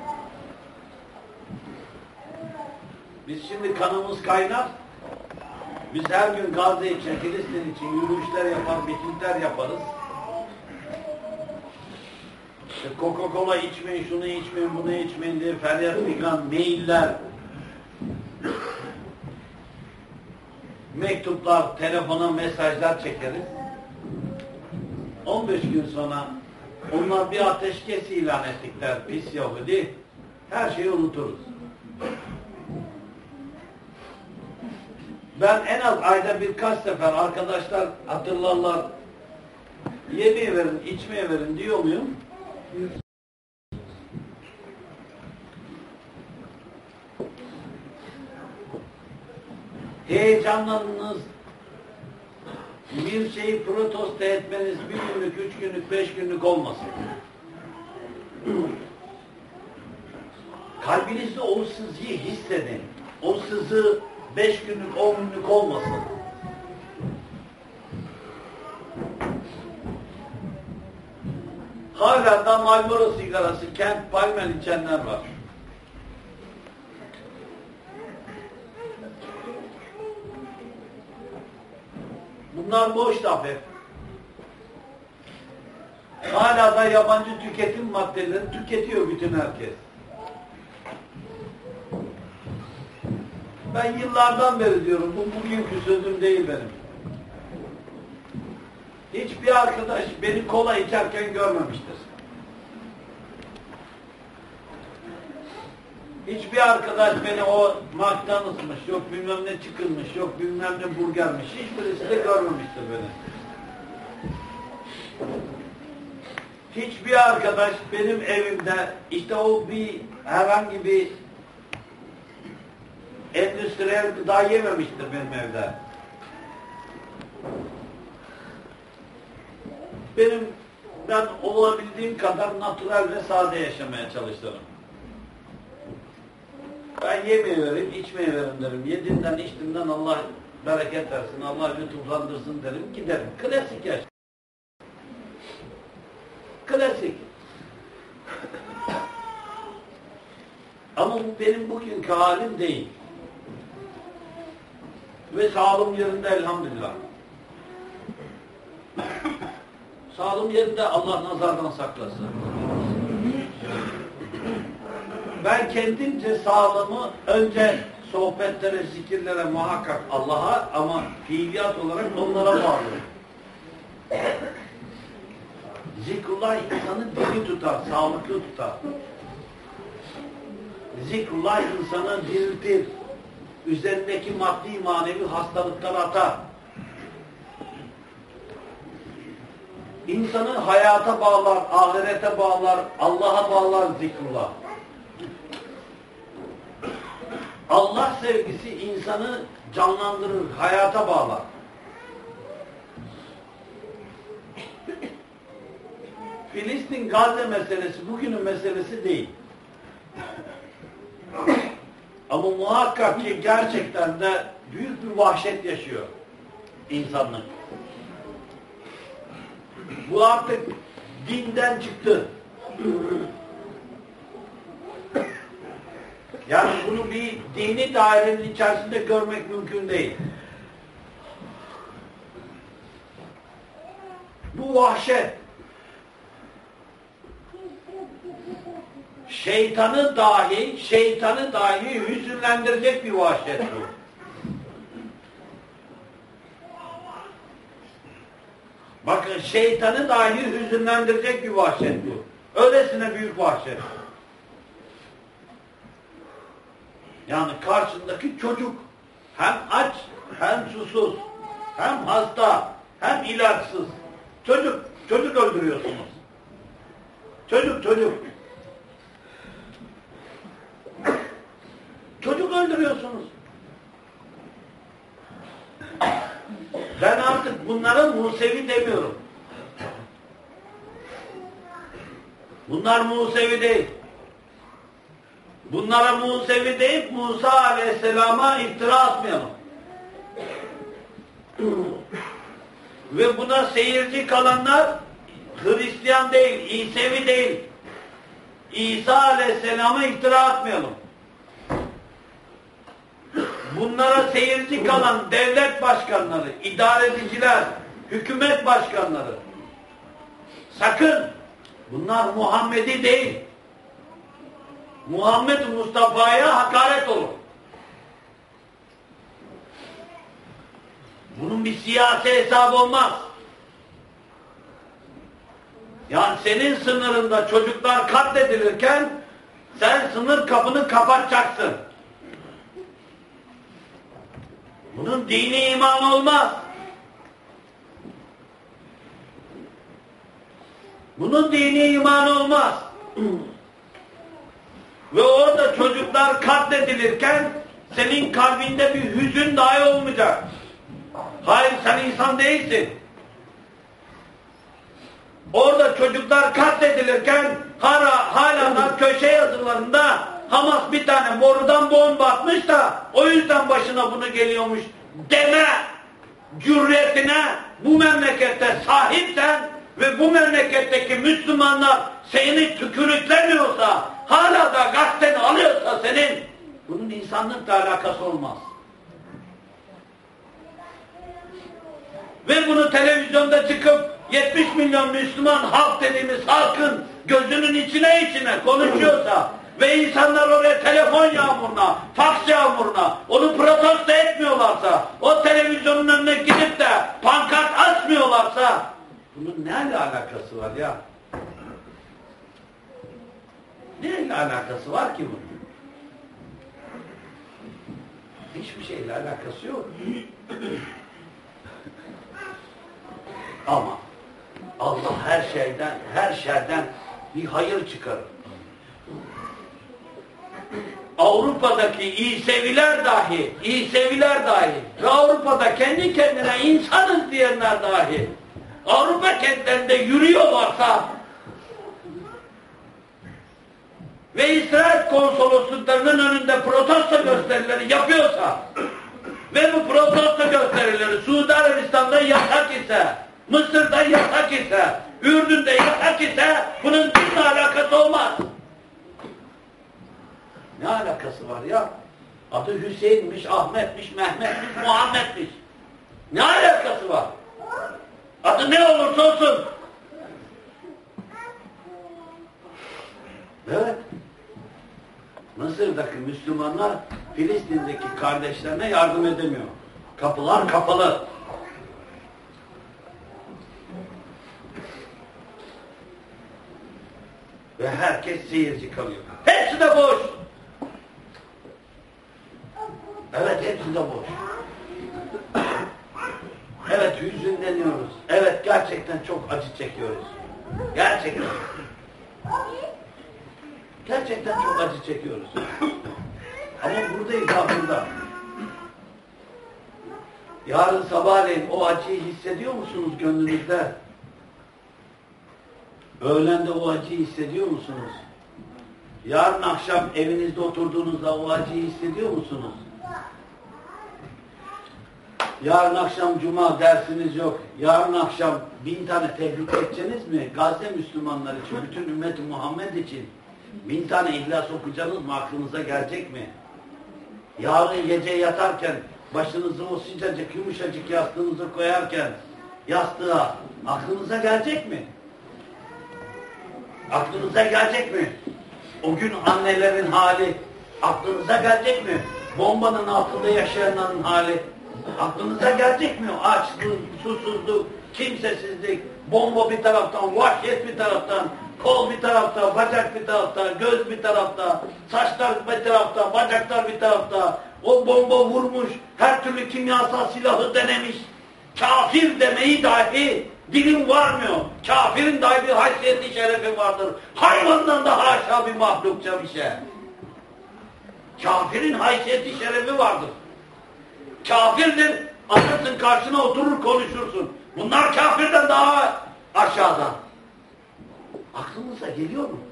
Biz şimdi kanımız kaynar. Biz her gün Gazze için, Filistin için yürüyüşler yapar, mitingler yaparız. Coca-Cola içmeyin, şunu içmeyin, bunu içmeyin diye feryat figan, mailler, mektuplar, telefona mesajlar çekeriz. 15 gün sonra onlar bir ateşkes ilan ettikler, pis Yahudi. Her şeyi unuturuz. Ben en az ayda birkaç sefer arkadaşlar hatırlarlar, yemeğe verin, içmeye verin diyor muyum? Heyecanlarınız, bir şeyi protesto etmeniz 1 günlük, 3 günlük, 5 günlük olmasın. Kalbinizde o sızıyı hissedin. O sızı 5 günlük, 10 günlük olmasın. Hala da Marlboro sigarası, Kent Palmer içenler var. Bunlar boş laf hep. Hala da yabancı tüketim maddeleri tüketiyor bütün herkes. Ben yıllardan beri diyorum, bu bugünkü sözüm değil benim. Hiçbir arkadaş beni kola içerken görmemiştir. Hiçbir arkadaş beni o McDonald's'mış, yok bilmem ne çıkılmış, yok bilmem ne burgermiş, hiçbirisi de görmemiştir beni. Hiçbir arkadaş benim evimde, işte o bir herhangi bir endüstriyel gıda yememiştir benim evde. Ben olabildiğim kadar natürel ve sade yaşamaya çalışırım. Ben yemeği vereyim, içmeyi verim derim. Yediğimden, içtiğimden Allah bereket versin, Allah lütuflandırsın derim, giderim. Klasik yaş. Klasik. Ama bu benim bugünkü halim değil. Ve sağlığım yerinde elhamdülillah. Sağlığım yerinde, Allah nazardan saklasın. Ben kendimce sağlığımı önce sohbetlere, zikirlere muhakkak Allah'a ama fiiliyat olarak onlara bağlıyorum. Zikrullah insanı diri tutar, sağlıklı tutar. Zikrullah insanı diriltir. Üzerindeki maddi manevi hastalıkları atar. İnsanı hayata bağlar, ahirete bağlar, Allah'a bağlar zikrullah. Allah sevgisi insanı canlandırır, hayata bağlar. Filistin, Gazze meselesi bugünün meselesi değil. Ama muhakkak ki gerçekten de büyük bir vahşet yaşıyor insanlık. Bu artık dinden çıktı. Yani bunu bir dini dairenin içerisinde görmek mümkün değil. Bu vahşet şeytanı dahi hüzünlendirecek bir vahşet bu. Bakın şeytanı dahi hüzünlendirecek bir vahşet bu. Öylesine büyük vahşet. Yani karşındaki çocuk hem aç, hem susuz, hem hasta, hem ilaçsız. Çocuk öldürüyorsunuz. Çocuk. Çocuk öldürüyorsunuz. Ben artık bunlara Musevi demiyorum. Bunlar Musevi değil. Bunlara Musevi deyip Musa Aleyhisselam'a iftira atmayalım. Ve buna seyirci kalanlar Hristiyan değil, İsevi değil. İsa Aleyhisselam'a iftira atmayalım. Bunlara seyirci kalan devlet başkanları, idareciciler, hükümet başkanları, sakın bunlar Muhammedi değil. Muhammed Mustafa'ya hakaret olur. Bunun bir siyasi hesabı olmaz. Yani senin sınırında çocuklar katledilirken sen sınır kapını kapatacaksın. Bunun dini iman olmaz. Bunun dini iman olmaz. Ve orada çocuklar katledilirken senin kalbinde bir hüzün dahi olmayacak. Hayır, sen insan değilsin. Orada çocuklar katledilirken hala da köşe yazılarında Hamas bir tane borudan bomba atmış da o yüzden başına bunu geliyormuş deme cüretine bu memlekette sahipsen ve bu memleketteki Müslümanlar seni tükürüklemiyorsa, hala da gazeteni alıyorsa senin, bunun insanlıkla alakası olmaz. Ve bunu televizyonda çıkıp 70 milyon Müslüman halk dediğimiz halkın gözünün içine konuşuyorsa ve insanlar oraya telefon yağmuruna, faks yağmuruna onu protesto etmiyorlarsa, o televizyonun önüne gidip de pankart asmıyorlarsa bunun ne alakası var ya? Ne alakası var ki bunun? Hiçbir şeyle alakası yok. Ama Allah her şeyden bir hayır çıkarır. Avrupa'daki İseviler dahi ve Avrupa'da kendi kendine insanız diyenler dahi Avrupa kentlerinde yürüyorlarsa ve İsrail konsolosluklarının önünde protesto gösterileri yapıyorsa ve bu protesto gösterileri Suudi Arabistan'da yasak ise, Mısır'da yasak ise, Ürdün'de yasak ise bunun dinle alakası olmaz. Ne alakası var ya? Adı Hüseyin'miş, Ahmet'miş, Mehmet'miş, Muhammed'miş. Ne alakası var? Adı ne olursa olsun. Evet. Mısır'daki Müslümanlar Filistin'deki kardeşlerine yardım edemiyor. Kapılar kapalı. Ve herkes seyirci kalıyor. Hepsi de boş. Evet, hepsi de boş. Evet, hüzünleniyoruz. Evet, gerçekten çok acı çekiyoruz. Gerçekten. Gerçekten çok acı çekiyoruz. Ama buradayız ha, burada. Yarın sabahleyin o acıyı hissediyor musunuz gönlünüzde? Öğlende o acıyı hissediyor musunuz? Yarın akşam evinizde oturduğunuzda o acıyı hissediyor musunuz? Yarın akşam cuma dersiniz yok. Yarın akşam 1000 tane tebrik edeceğiniz mi? Gazze Müslümanlar için, bütün ümmet-i Muhammed için 1000 tane ihlas okuyacaksınız mı? Aklınıza gelecek mi? Yarın gece yatarken başınızı o sıcacık, yumuşacık yastığınızı koyarken yastığa aklınıza gelecek mi? Aklınıza gelecek mi? O gün annelerin hali aklınıza gelecek mi? Bombanın altında yaşayanların hali aklınıza gelecek mi? Açlık, susuzluk, kimsesizlik, bomba bir taraftan, vahşet bir taraftan, kol bir tarafta, bacak bir tarafta, göz bir tarafta, saçlar bir tarafta, bacaklar bir tarafta, o bomba vurmuş, her türlü kimyasal silahı denemiş, kafir demeyi dahi dilim varmıyor. Kafirin dahi bir haysiyeti, şerefi vardır. Hayvandan da haşa bir mahlukça bir şey. Kafirin haysiyeti, şerefi vardır. Kafirdir, alırsın karşına oturur konuşursun. Bunlar kafirden daha aşağıda. Aklınıza geliyor mu?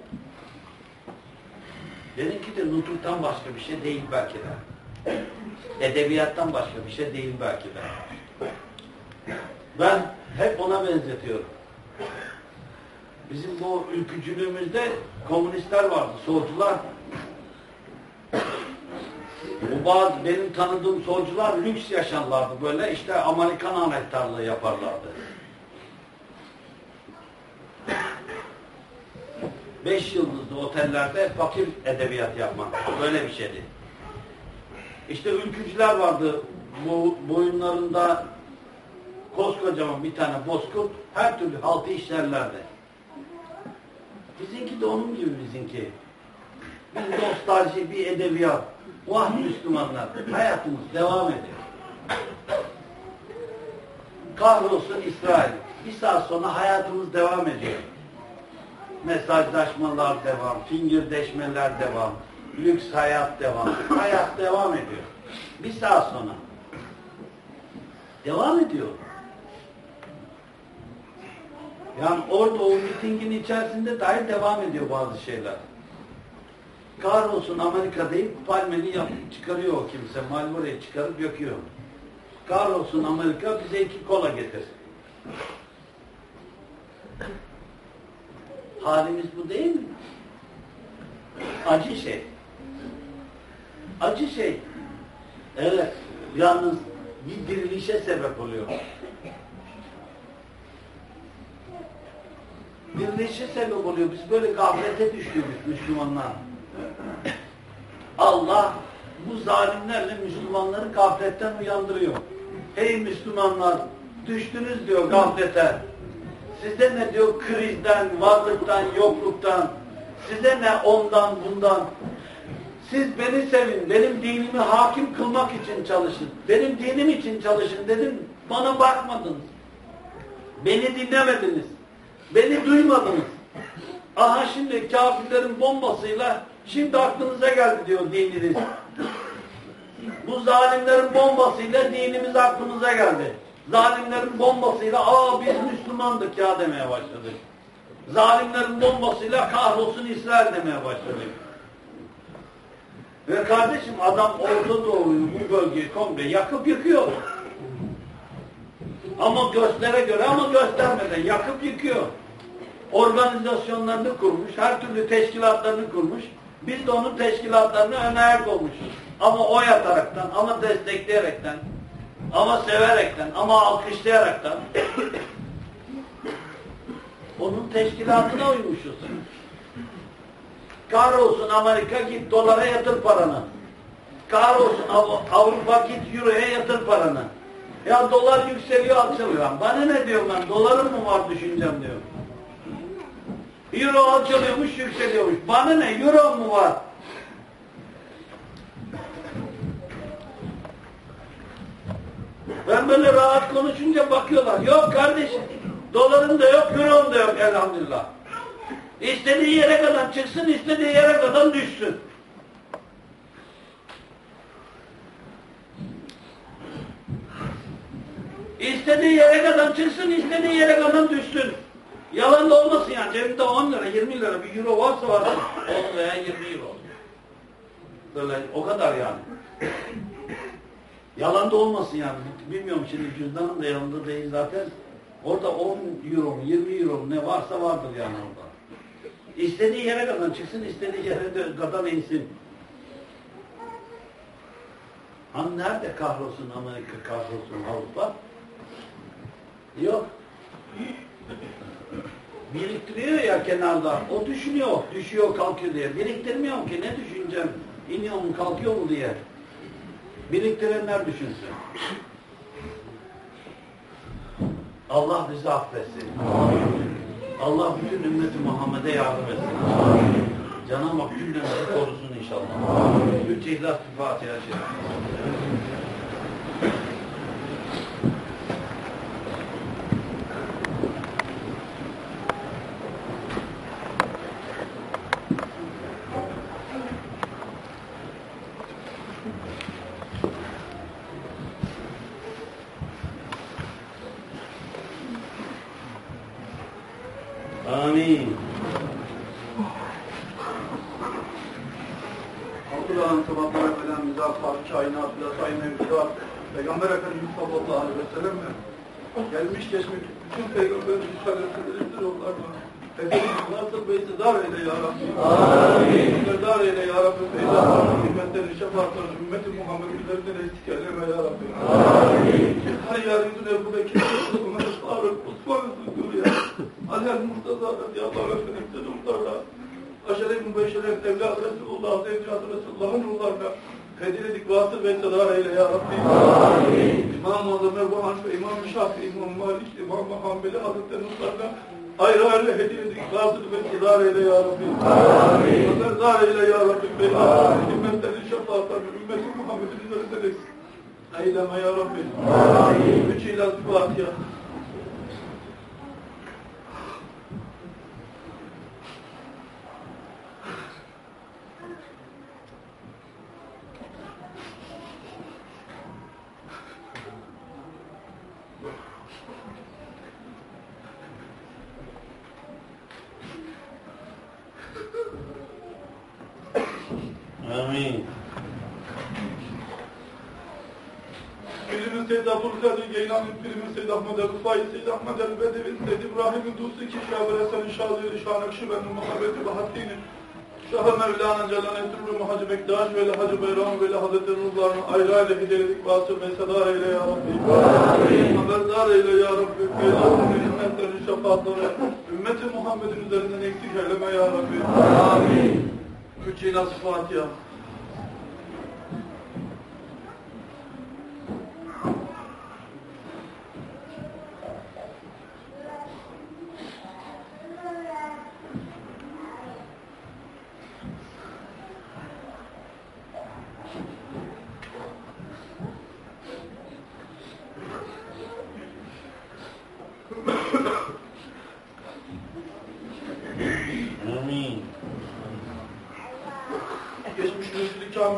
Benimki de nutuktan başka bir şey değil belki de. Edebiyattan başka bir şey değil belki de. Ben hep ona benzetiyorum. Bizim bu ülkücülüğümüzde komünistler vardı, solcular. Benim tanıdığım solcular lüks yaşarlardı böyle, işte Amerikan anahtarlığı yaparlardı. 5 yıldızlı otellerde fakir edebiyat yapmak, böyle bir şeydi. İşte ülkücüler vardı, boyunlarında koskocaman bir tane bozkurt, her türlü haltı işlerlerdi. Bizimki de onun gibi bizimki. Bir nostalji, bir edebiyat. Vah Müslümanlar, hayatımız devam ediyor. Kahrolsun İsrail. Bir saat sonra hayatımız devam ediyor. Mesajlaşmalar devam, fingirdeşmeler devam, lüks hayat devam. Hayat devam ediyor. Bir saat sonra. Devam ediyor. Yani orada o mitingin içerisinde dahi devam ediyor bazı şeyler. Kahrolsun Amerika deyip palmeni çıkarıyor o kimse. Marlboro'yu çıkarıp yakıyor. Kahrolsun Amerika, bize 2 kola getir. Halimiz bu değil mi? Acı şey. Acı şey. Evet. Yalnız bir dirilişe sebep oluyor. Dirilişe sebep oluyor. Biz böyle gaflete düştük Müslümanlar. Allah bu zalimlerle Müslümanları gafletten uyandırıyor. Ey Müslümanlar, düştünüz diyor gaflete. Size ne diyor krizden, varlıktan, yokluktan, size ne ondan bundan. Siz beni sevin, benim dinimi hakim kılmak için çalışın. Benim dinim için çalışın dedim, bana bakmadınız. Beni dinlemediniz. Beni duymadınız. Aha şimdi kafirlerin bombasıyla şimdi aklınıza geldi diyor dininiz. Bu zalimlerin bombasıyla dinimiz aklımıza geldi. Zalimlerin bombasıyla biz Müslümandık ya demeye başladık. Zalimlerin bombasıyla kahrolsun İsrail demeye başladık. Ve kardeşim adam Orta Doğu'yu, bu bölgeyi komple yakıp yıkıyor. Ama göstere göre ama göstermeden yakıp yıkıyor. Organizasyonlarını kurmuş, her türlü teşkilatlarını kurmuş. Biz de onun teşkilatlarına ön ayak olmuşuz. Ama oy ataraktan, ama destekleyerekten, ama severekten, ama alkışlayaraktan onun teşkilatına uymuşuz. Kahrolsun Amerika, git dolara yatır paranı. Kahrolsun Avrupa, git euroya yatır paranı. Ya dolar yükseliyor, alçalıyor. Bana ne diyorum ben? Dolarım mı var düşüncem diyor. Euro alçalıyormuş, yükseliyormuş. Bana ne? Euro mu var? Ben böyle rahat konuşunca bakıyorlar. Yok kardeşim, doların da yok, euron da yok elhamdülillah. İstediği yere kadar çıksın, istediği yere kadar düşsün. İstediği yere kadar çıksın, istediği yere kadar düşsün. Yalan da olmasın yani. Cebimde 10 lira, 20 lira bir euro varsa 10 veya 20 euro. Böyle o kadar yani. Yalan da olmasın yani. Bilmiyorum şimdi cüzdanım da yanımda değil zaten. Orada 10 euro mu, 20 euro mu ne varsa vardır yani orada. İstediği yere kadar çıksın, istediği yere de kadar insin. Hani nerede kahrolsun Amerika, kahrolsun Avrupa? Yok. Biriktiriyor ya kenarda. O düşünüyor. Düşüyor, kalkıyor diye. Biriktirmiyorum ki. Ne düşüneceğim? İniyor mu, kalkıyor mu diye. Biriktirenler düşünsün. Allah bizi affetsin. Allah bütün ümmeti Muhammed'e yardım etsin. Cenab-ı Hak cümlemizi korusun inşallah. Üç İhlas Fatiha Şerif. Amin. Allah'ın sabahlara falan müzafat, kainat, latay mevzuat, Peygamber Efendimiz sallallahu aleyhi ve sellem'le gelmiş geçmiş bütün Peygamberimiz şereflidir onlarla. Efendimiz nasıl ve iktidar eyle ya Rabbi. Amin. İktidar eyle ya Rabbi. Peygamberimiz himmetleri, şefaatleri, ümmeti Muhammed üzerinden eksik eyleme ya Rabbi. Amin. Her yerimizin Ebu Bekir, Ömer, Faruk, Osman Üzülür ya. Alel Murtaza, ya Allah Efendimiz'e nurlarla. Aşere-i Mübeşşer'in evlat Resulullah, Zevcat Resulullah'ın nurlarla. Hediyelik vasıl ve sedar eyle ya Rabbi. Amin. İmam-ı Azam Ebu Hanife, İmam-ı Şafii, İmam-ı Malik, İmam-ı Hanbeli Hazretleri nurlarla. Ayrı ayrı hediyelik vasıl ve sedar eyle ya Rabbi. Amin. Sedar eyle ya Rabbi. Amin. Ümmetlerin şefaatlerini, ümmeti Muhammed'in üzerinden eksik eyleme ya Rabbi. Amin. Üç İhlas Fatiha. Amin. Birimiz Seyyid Abdülkadir Geylani, birimiz Seyyid Ahmed el-Rufai, Seyyid Ahmed el-Bedevi, Seyyid İbrahim-i Dusi, Şah-ı Resen-i Şahı-i Şah-ı Muhammed'i ve Haddini, Şah-ı Mevlana Celal-i Etrülü Hacı Bektaş ve Hacı Beyram ve Hazreti Ruhlarını ayrı ayrı hediyelik vasıl ve sedar eyle ya Rabbi. Amin. Haberdar eyle ya Rabbi. Peygamberin himmetlerini, şefaatleri, ümmeti Muhammed'in üzerinden eksik eyleme ya Rabbi. Amin. Üç İhlas Fatiha.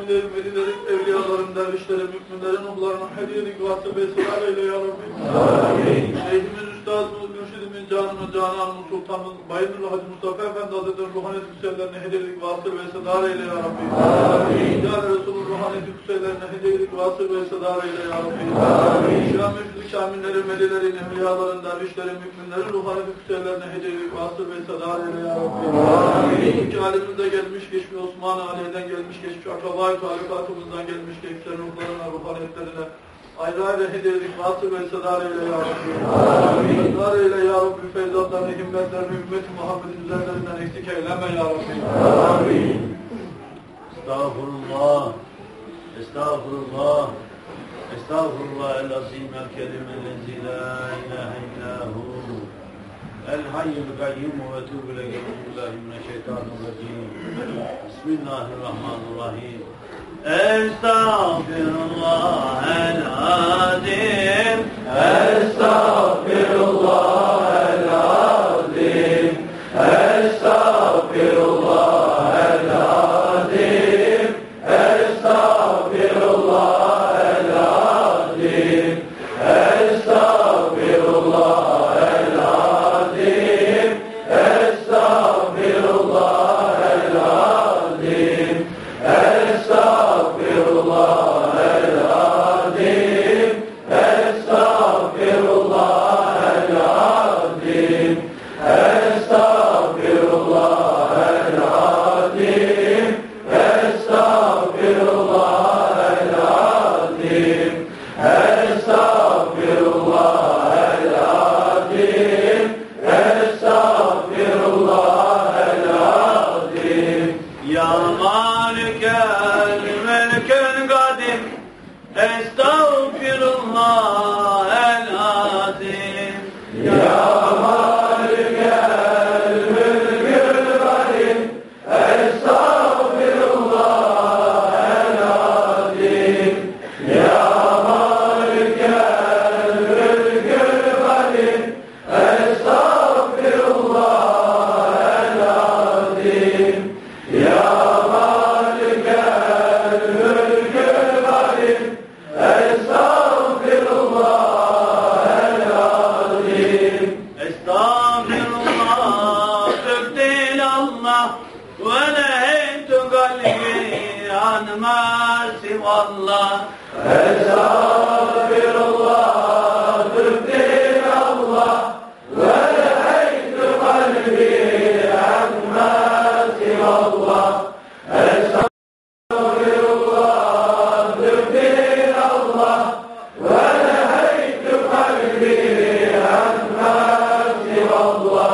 camilerin, velilerin, evliyaların, dervişlerin, müminlerin, ruhlarına hediyelik vasıf ve sırar eyle ya Rabbi. Amin. Şeyhimiz, üstadımız, mürşidimiz, canımız, cananımız, sultanımız, Bayındır Hacı Mustafa Efendi Hazretleri'nin ruhaniyet yüksellerine hediyelik vasıf ve sırar eyle ya Rabbi. Amin. Cale Resul'ün ruhaniyet yüksellerine hediyelik vasıf ve sırar eyle ya Rabbi. Amin. Şah mürşid-i kamillerin, velilerin, evliyaların, dervişlerin, müminlerin, ruhaniyet yüksellerine hediyelik vasıf ve sırar eyle ya Rabbi. Amin. İlk halimizde gelmiş geçmiş Osman-ı Ali'den gelmiş geçmiş akraba-i talukatımızdan gelmiş geçmişlerin ruhlarına, ruhaniyetlerine ayrı ayrı hediyelik vasıl ve sedar eyle ya Rabbi. Amin. Sedar eyle ya Rabbi. Feyzatlarını, himmetlerini, ümmeti Muhammed'in üzerlerinden eksik eyleme ya Rabbi. Amin. Estağfurullah. Estağfurullah. Estağfurullah el-azim el-kerim-el-lezi la ilahe illahu. El-hayyul kayyum ve etûbü leke mineşşeytanirracim. Bismillahirrahmanirrahim. Estağfirullah el-azim. Estağfirullah el-azim. Estağfirullah el-azim. Estağfirullah el-azim. Estağfirullah el-azim. Estağfirullah el-azim. Estağfirullah el-azim. Estağfirullah el-azim. Estağfirullah el-azim. Estağfirullah el-azim. Estağfirullah el-azim. Estağfirullah el-azim. Ya Malikel Melkel Kadim. Estağfirullah el-azim. Ya Malikel Melkel Kadim. Estağfirullah el-azim. Ya Malikel Melkel Kadim. Estağfirullah el-azim. Ya Malikel Melkel Kadim. Estağfirullah el-azim. Estağfirullah tübdil Allah ve neheytü kalbi anma sivallah. Estağfirullah tübdil Allah ve neheytü kalbi anma sivallah. Estağfirullah tübdil Allah ve neheytü kalbi anma sivallah.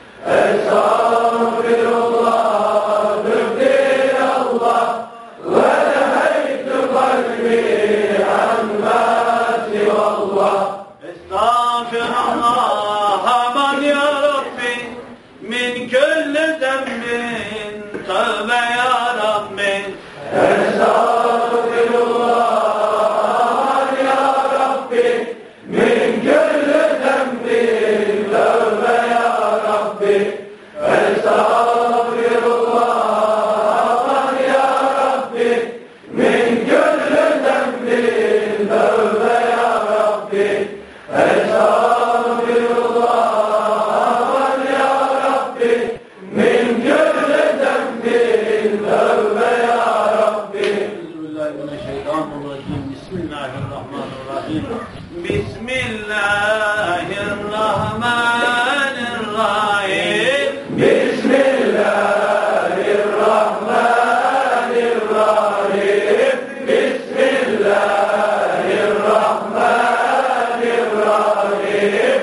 Estağfirullah tübdil Allah ve neheytü kalbi anma sivallah. Estağfirullah aman ya Rabbi min külli zembin tövbe ya Rabbi. Estağfirullah ya Rabbi min külli zembin tövbe ya Rabbi. Estağfirullah ya Rabbi min külli zembin tövbe ya Rabbi. Estağfirullah ya Rabbi min külli zembin tövbe ya Rabbi. Bismillahirrahmanirrahim. Bismillahirrahmanirrahim. Bismillahirrahmanirrahim. Bismillahirrahmanirrahim. Bismillahirrahmanirrahim.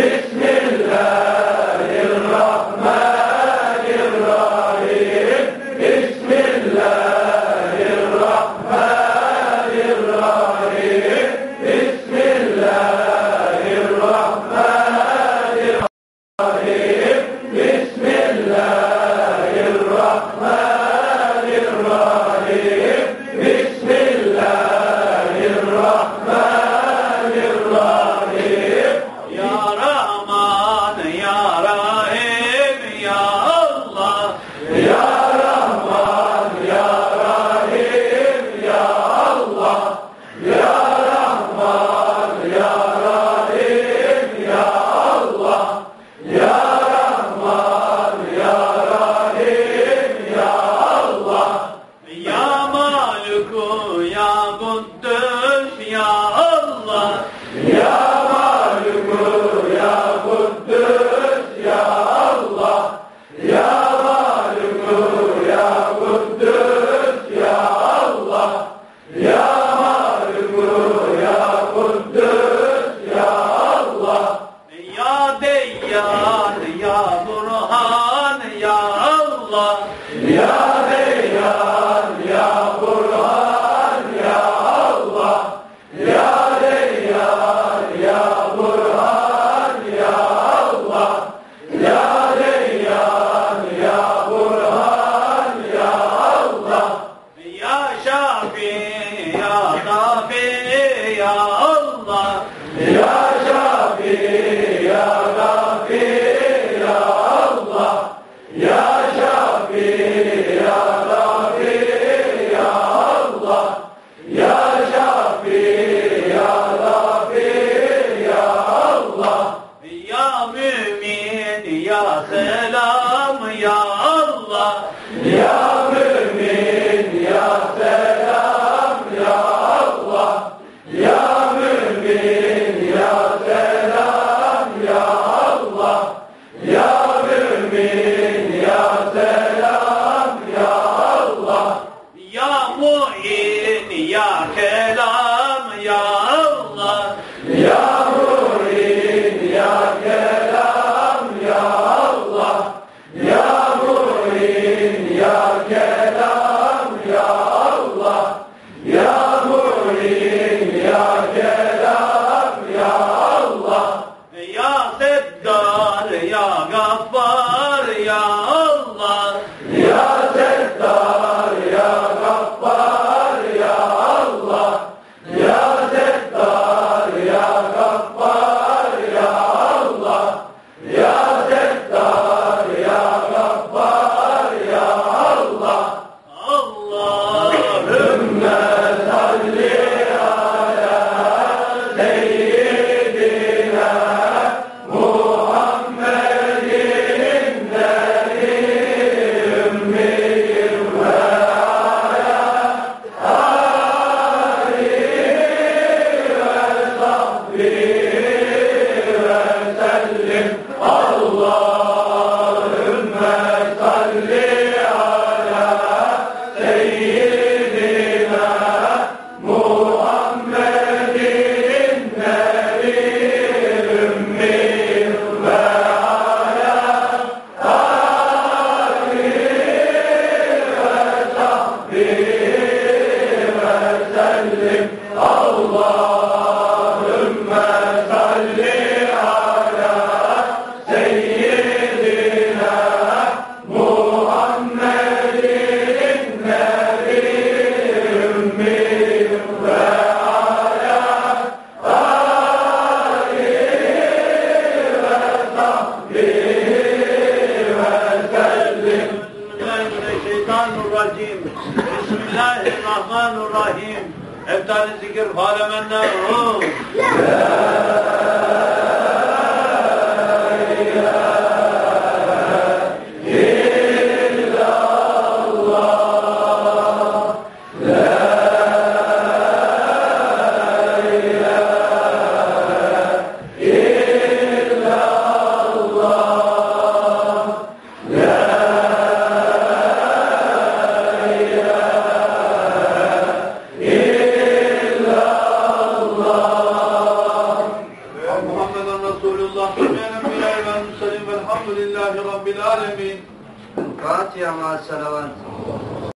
Bismillahirrahmanirrahim. Bismillahirrahmanirrahim. Bismillahirrahmanirrahim. Kuddüs ya Allah. Ya Maliku ya Kuddüs ya Allah. Ya Maliku ya Kuddüs ya Allah. Ya Maliku ya Kuddüs ya Allah. Ya Deyyan ya Burhan ya Allah. Ya Deyyan ya Burhan ya Allah. Ya Deyyan ya Burhan ya Allah. Ya Deyyan ya Burhan ya Allah. Ya Şafi ya Gafi ya Allah. Ya Şafi ya Gafi ya Allah. Ya Şafi ya Gafi ya Allah. Ya Şafi ya Gafi ya Allah. Ya Mümin ya Selam ya Allah. Ya Mümin ya Selam ya Allah. Ya Mümin ya Selam ya Allah. Ya Mümin ya Selam ya Allah. Ya Mu'in ya Kelam ya Allah. Ya Mu'in ya Kelam ya Allah. Ya Mu'in ya Kelam ya Allah. Ya Mu'in ya Kelam ya Allah. Ya Seddar ya Gaffar ya Allah. Ya Settar ya Gaffar ya Allah. Ya Settar ya Gaffar ya Allah. Ya Settar ya Gaffar ya Allah. Allahümme Salli ala seyyidina Muhammedin nebi ümmiyim ve ala alihi ve sahbihi ve sellim. Allahümme salli ala seyyidina Muhammedin nebi ümmiyim ve ala alihi ve sahbihi ve sellim. Allahümme salli ala seyyidina Muhammedin nebi ümmiyim ve ala alihi ve sahbihi ve sellim. Bismillahirrahmanirrahim. Bismillahirrahmanirrahim. Eftal zikir falemennehu. Muhammeden Resulullah Sübhanehu ve Müsellim velhamdülillahi Rabbil alemin. Fatiha ma'as salavat.